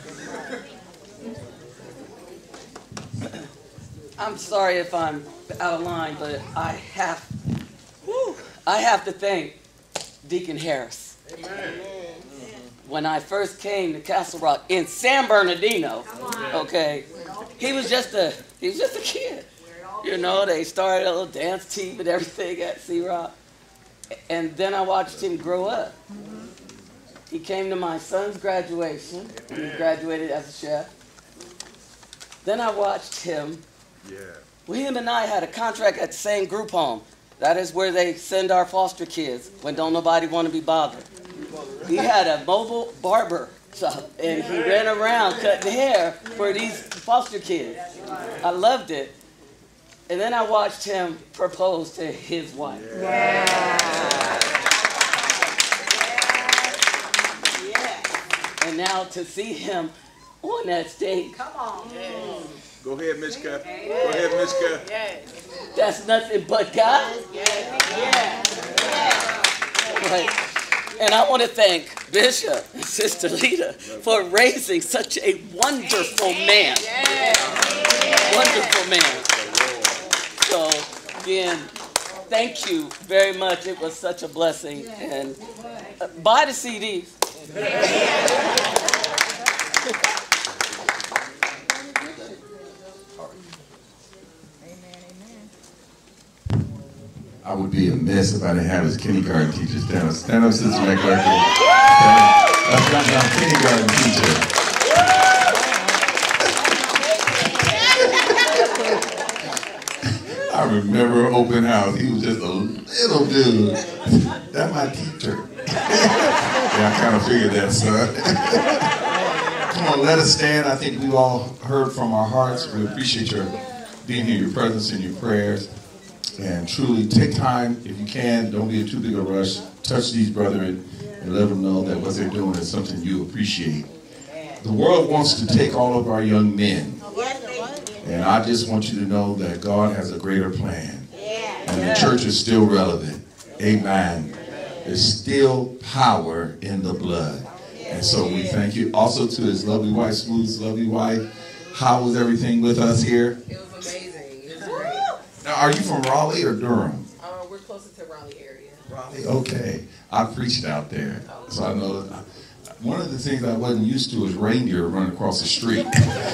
I'm sorry if I'm out of line, but I have to thank Deacon Harris. Amen. When I first came to Castle Rock in San Bernardino, okay, he was just a kid. You know, they started a little dance team and everything at C-Rock. And then I watched him grow up. He came to my son's graduation. He graduated as a chef. Then I watched him. Well, him and I had a contract at the same group home. That is where they send our foster kids when don't nobody want to be bothered. He had a mobile barber shop, and he ran around cutting hair for these foster kids. I loved it. And then I watched him propose to his wife. And now to see him on that stage. Come on. Go ahead, Mychal. Go ahead, Mychal. That's nothing but God. Right. And I want to thank Bishop and Sister Lita for raising such a wonderful man. Wonderful man. So, again, thank you very much. It was such a blessing. And buy the CDs. I would be a mess if I didn't have his kindergarten teacher stand up. Stand up, Sister McClurkin. That's not our kindergarten teacher. I remember open house. He was just a little dude. That's my teacher. Yeah, I kind of figured that, son. Come on, let us stand. I think we've all heard from our hearts. We appreciate your being here, your presence and your prayers. And truly take time, if you can, don't be in too big a rush. Touch these brethren and let them know that what they're doing is something you appreciate. The world wants to take all of our young men. And I just want you to know that God has a greater plan. And the church is still relevant. Amen. There's still power in the blood. And so we thank you. Also to his lovely wife, Smooth's lovely wife. How was everything with us here? It was amazing. It was great. Now, are you from Raleigh or Durham? We're closer to Raleigh area. Raleigh, okay. I preached out there. So I know one of the things I wasn't used to is reindeer running across the street.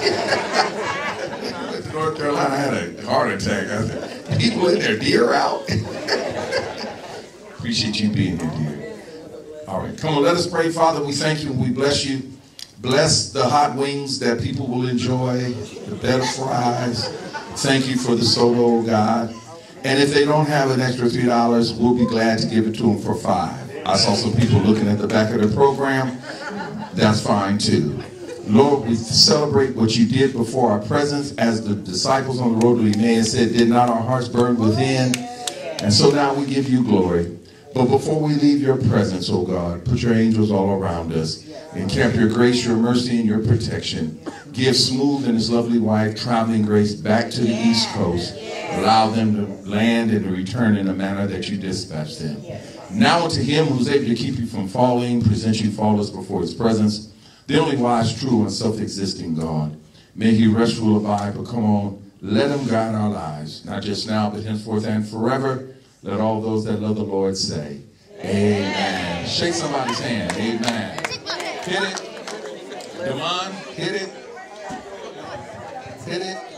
I went to North Carolina, I had a heart attack. I said, people in there, deer out? Appreciate you being here, dear. All right, come on, let us pray. Father, we thank you and we bless you. Bless the hot wings that people will enjoy, the better fries. Thank you for the soda, oh God. And if they don't have an extra $3, we'll be glad to give it to them for $5. I saw some people looking at the back of the program. That's fine too. Lord, we celebrate what you did before our presence, as the disciples on the road to Emmaus said, did not our hearts burn within? And so now we give you glory. But before we leave your presence, oh God, put your angels all around us. Encamp your grace, your mercy, and your protection. Give Smooth and his lovely wife traveling grace back to the East Coast. Allow them to land and to return in a manner that you dispatch them. Now unto him who's able to keep you from falling, present you faultless before his presence, the only wise, true, and self-existing God. May he rest, rule, abide, but come on, let him guide our lives, not just now, but henceforth and forever. Let all those that love the Lord say, amen. Shake somebody's hand. Amen. Hit it. Come on. Hit it. Hit it.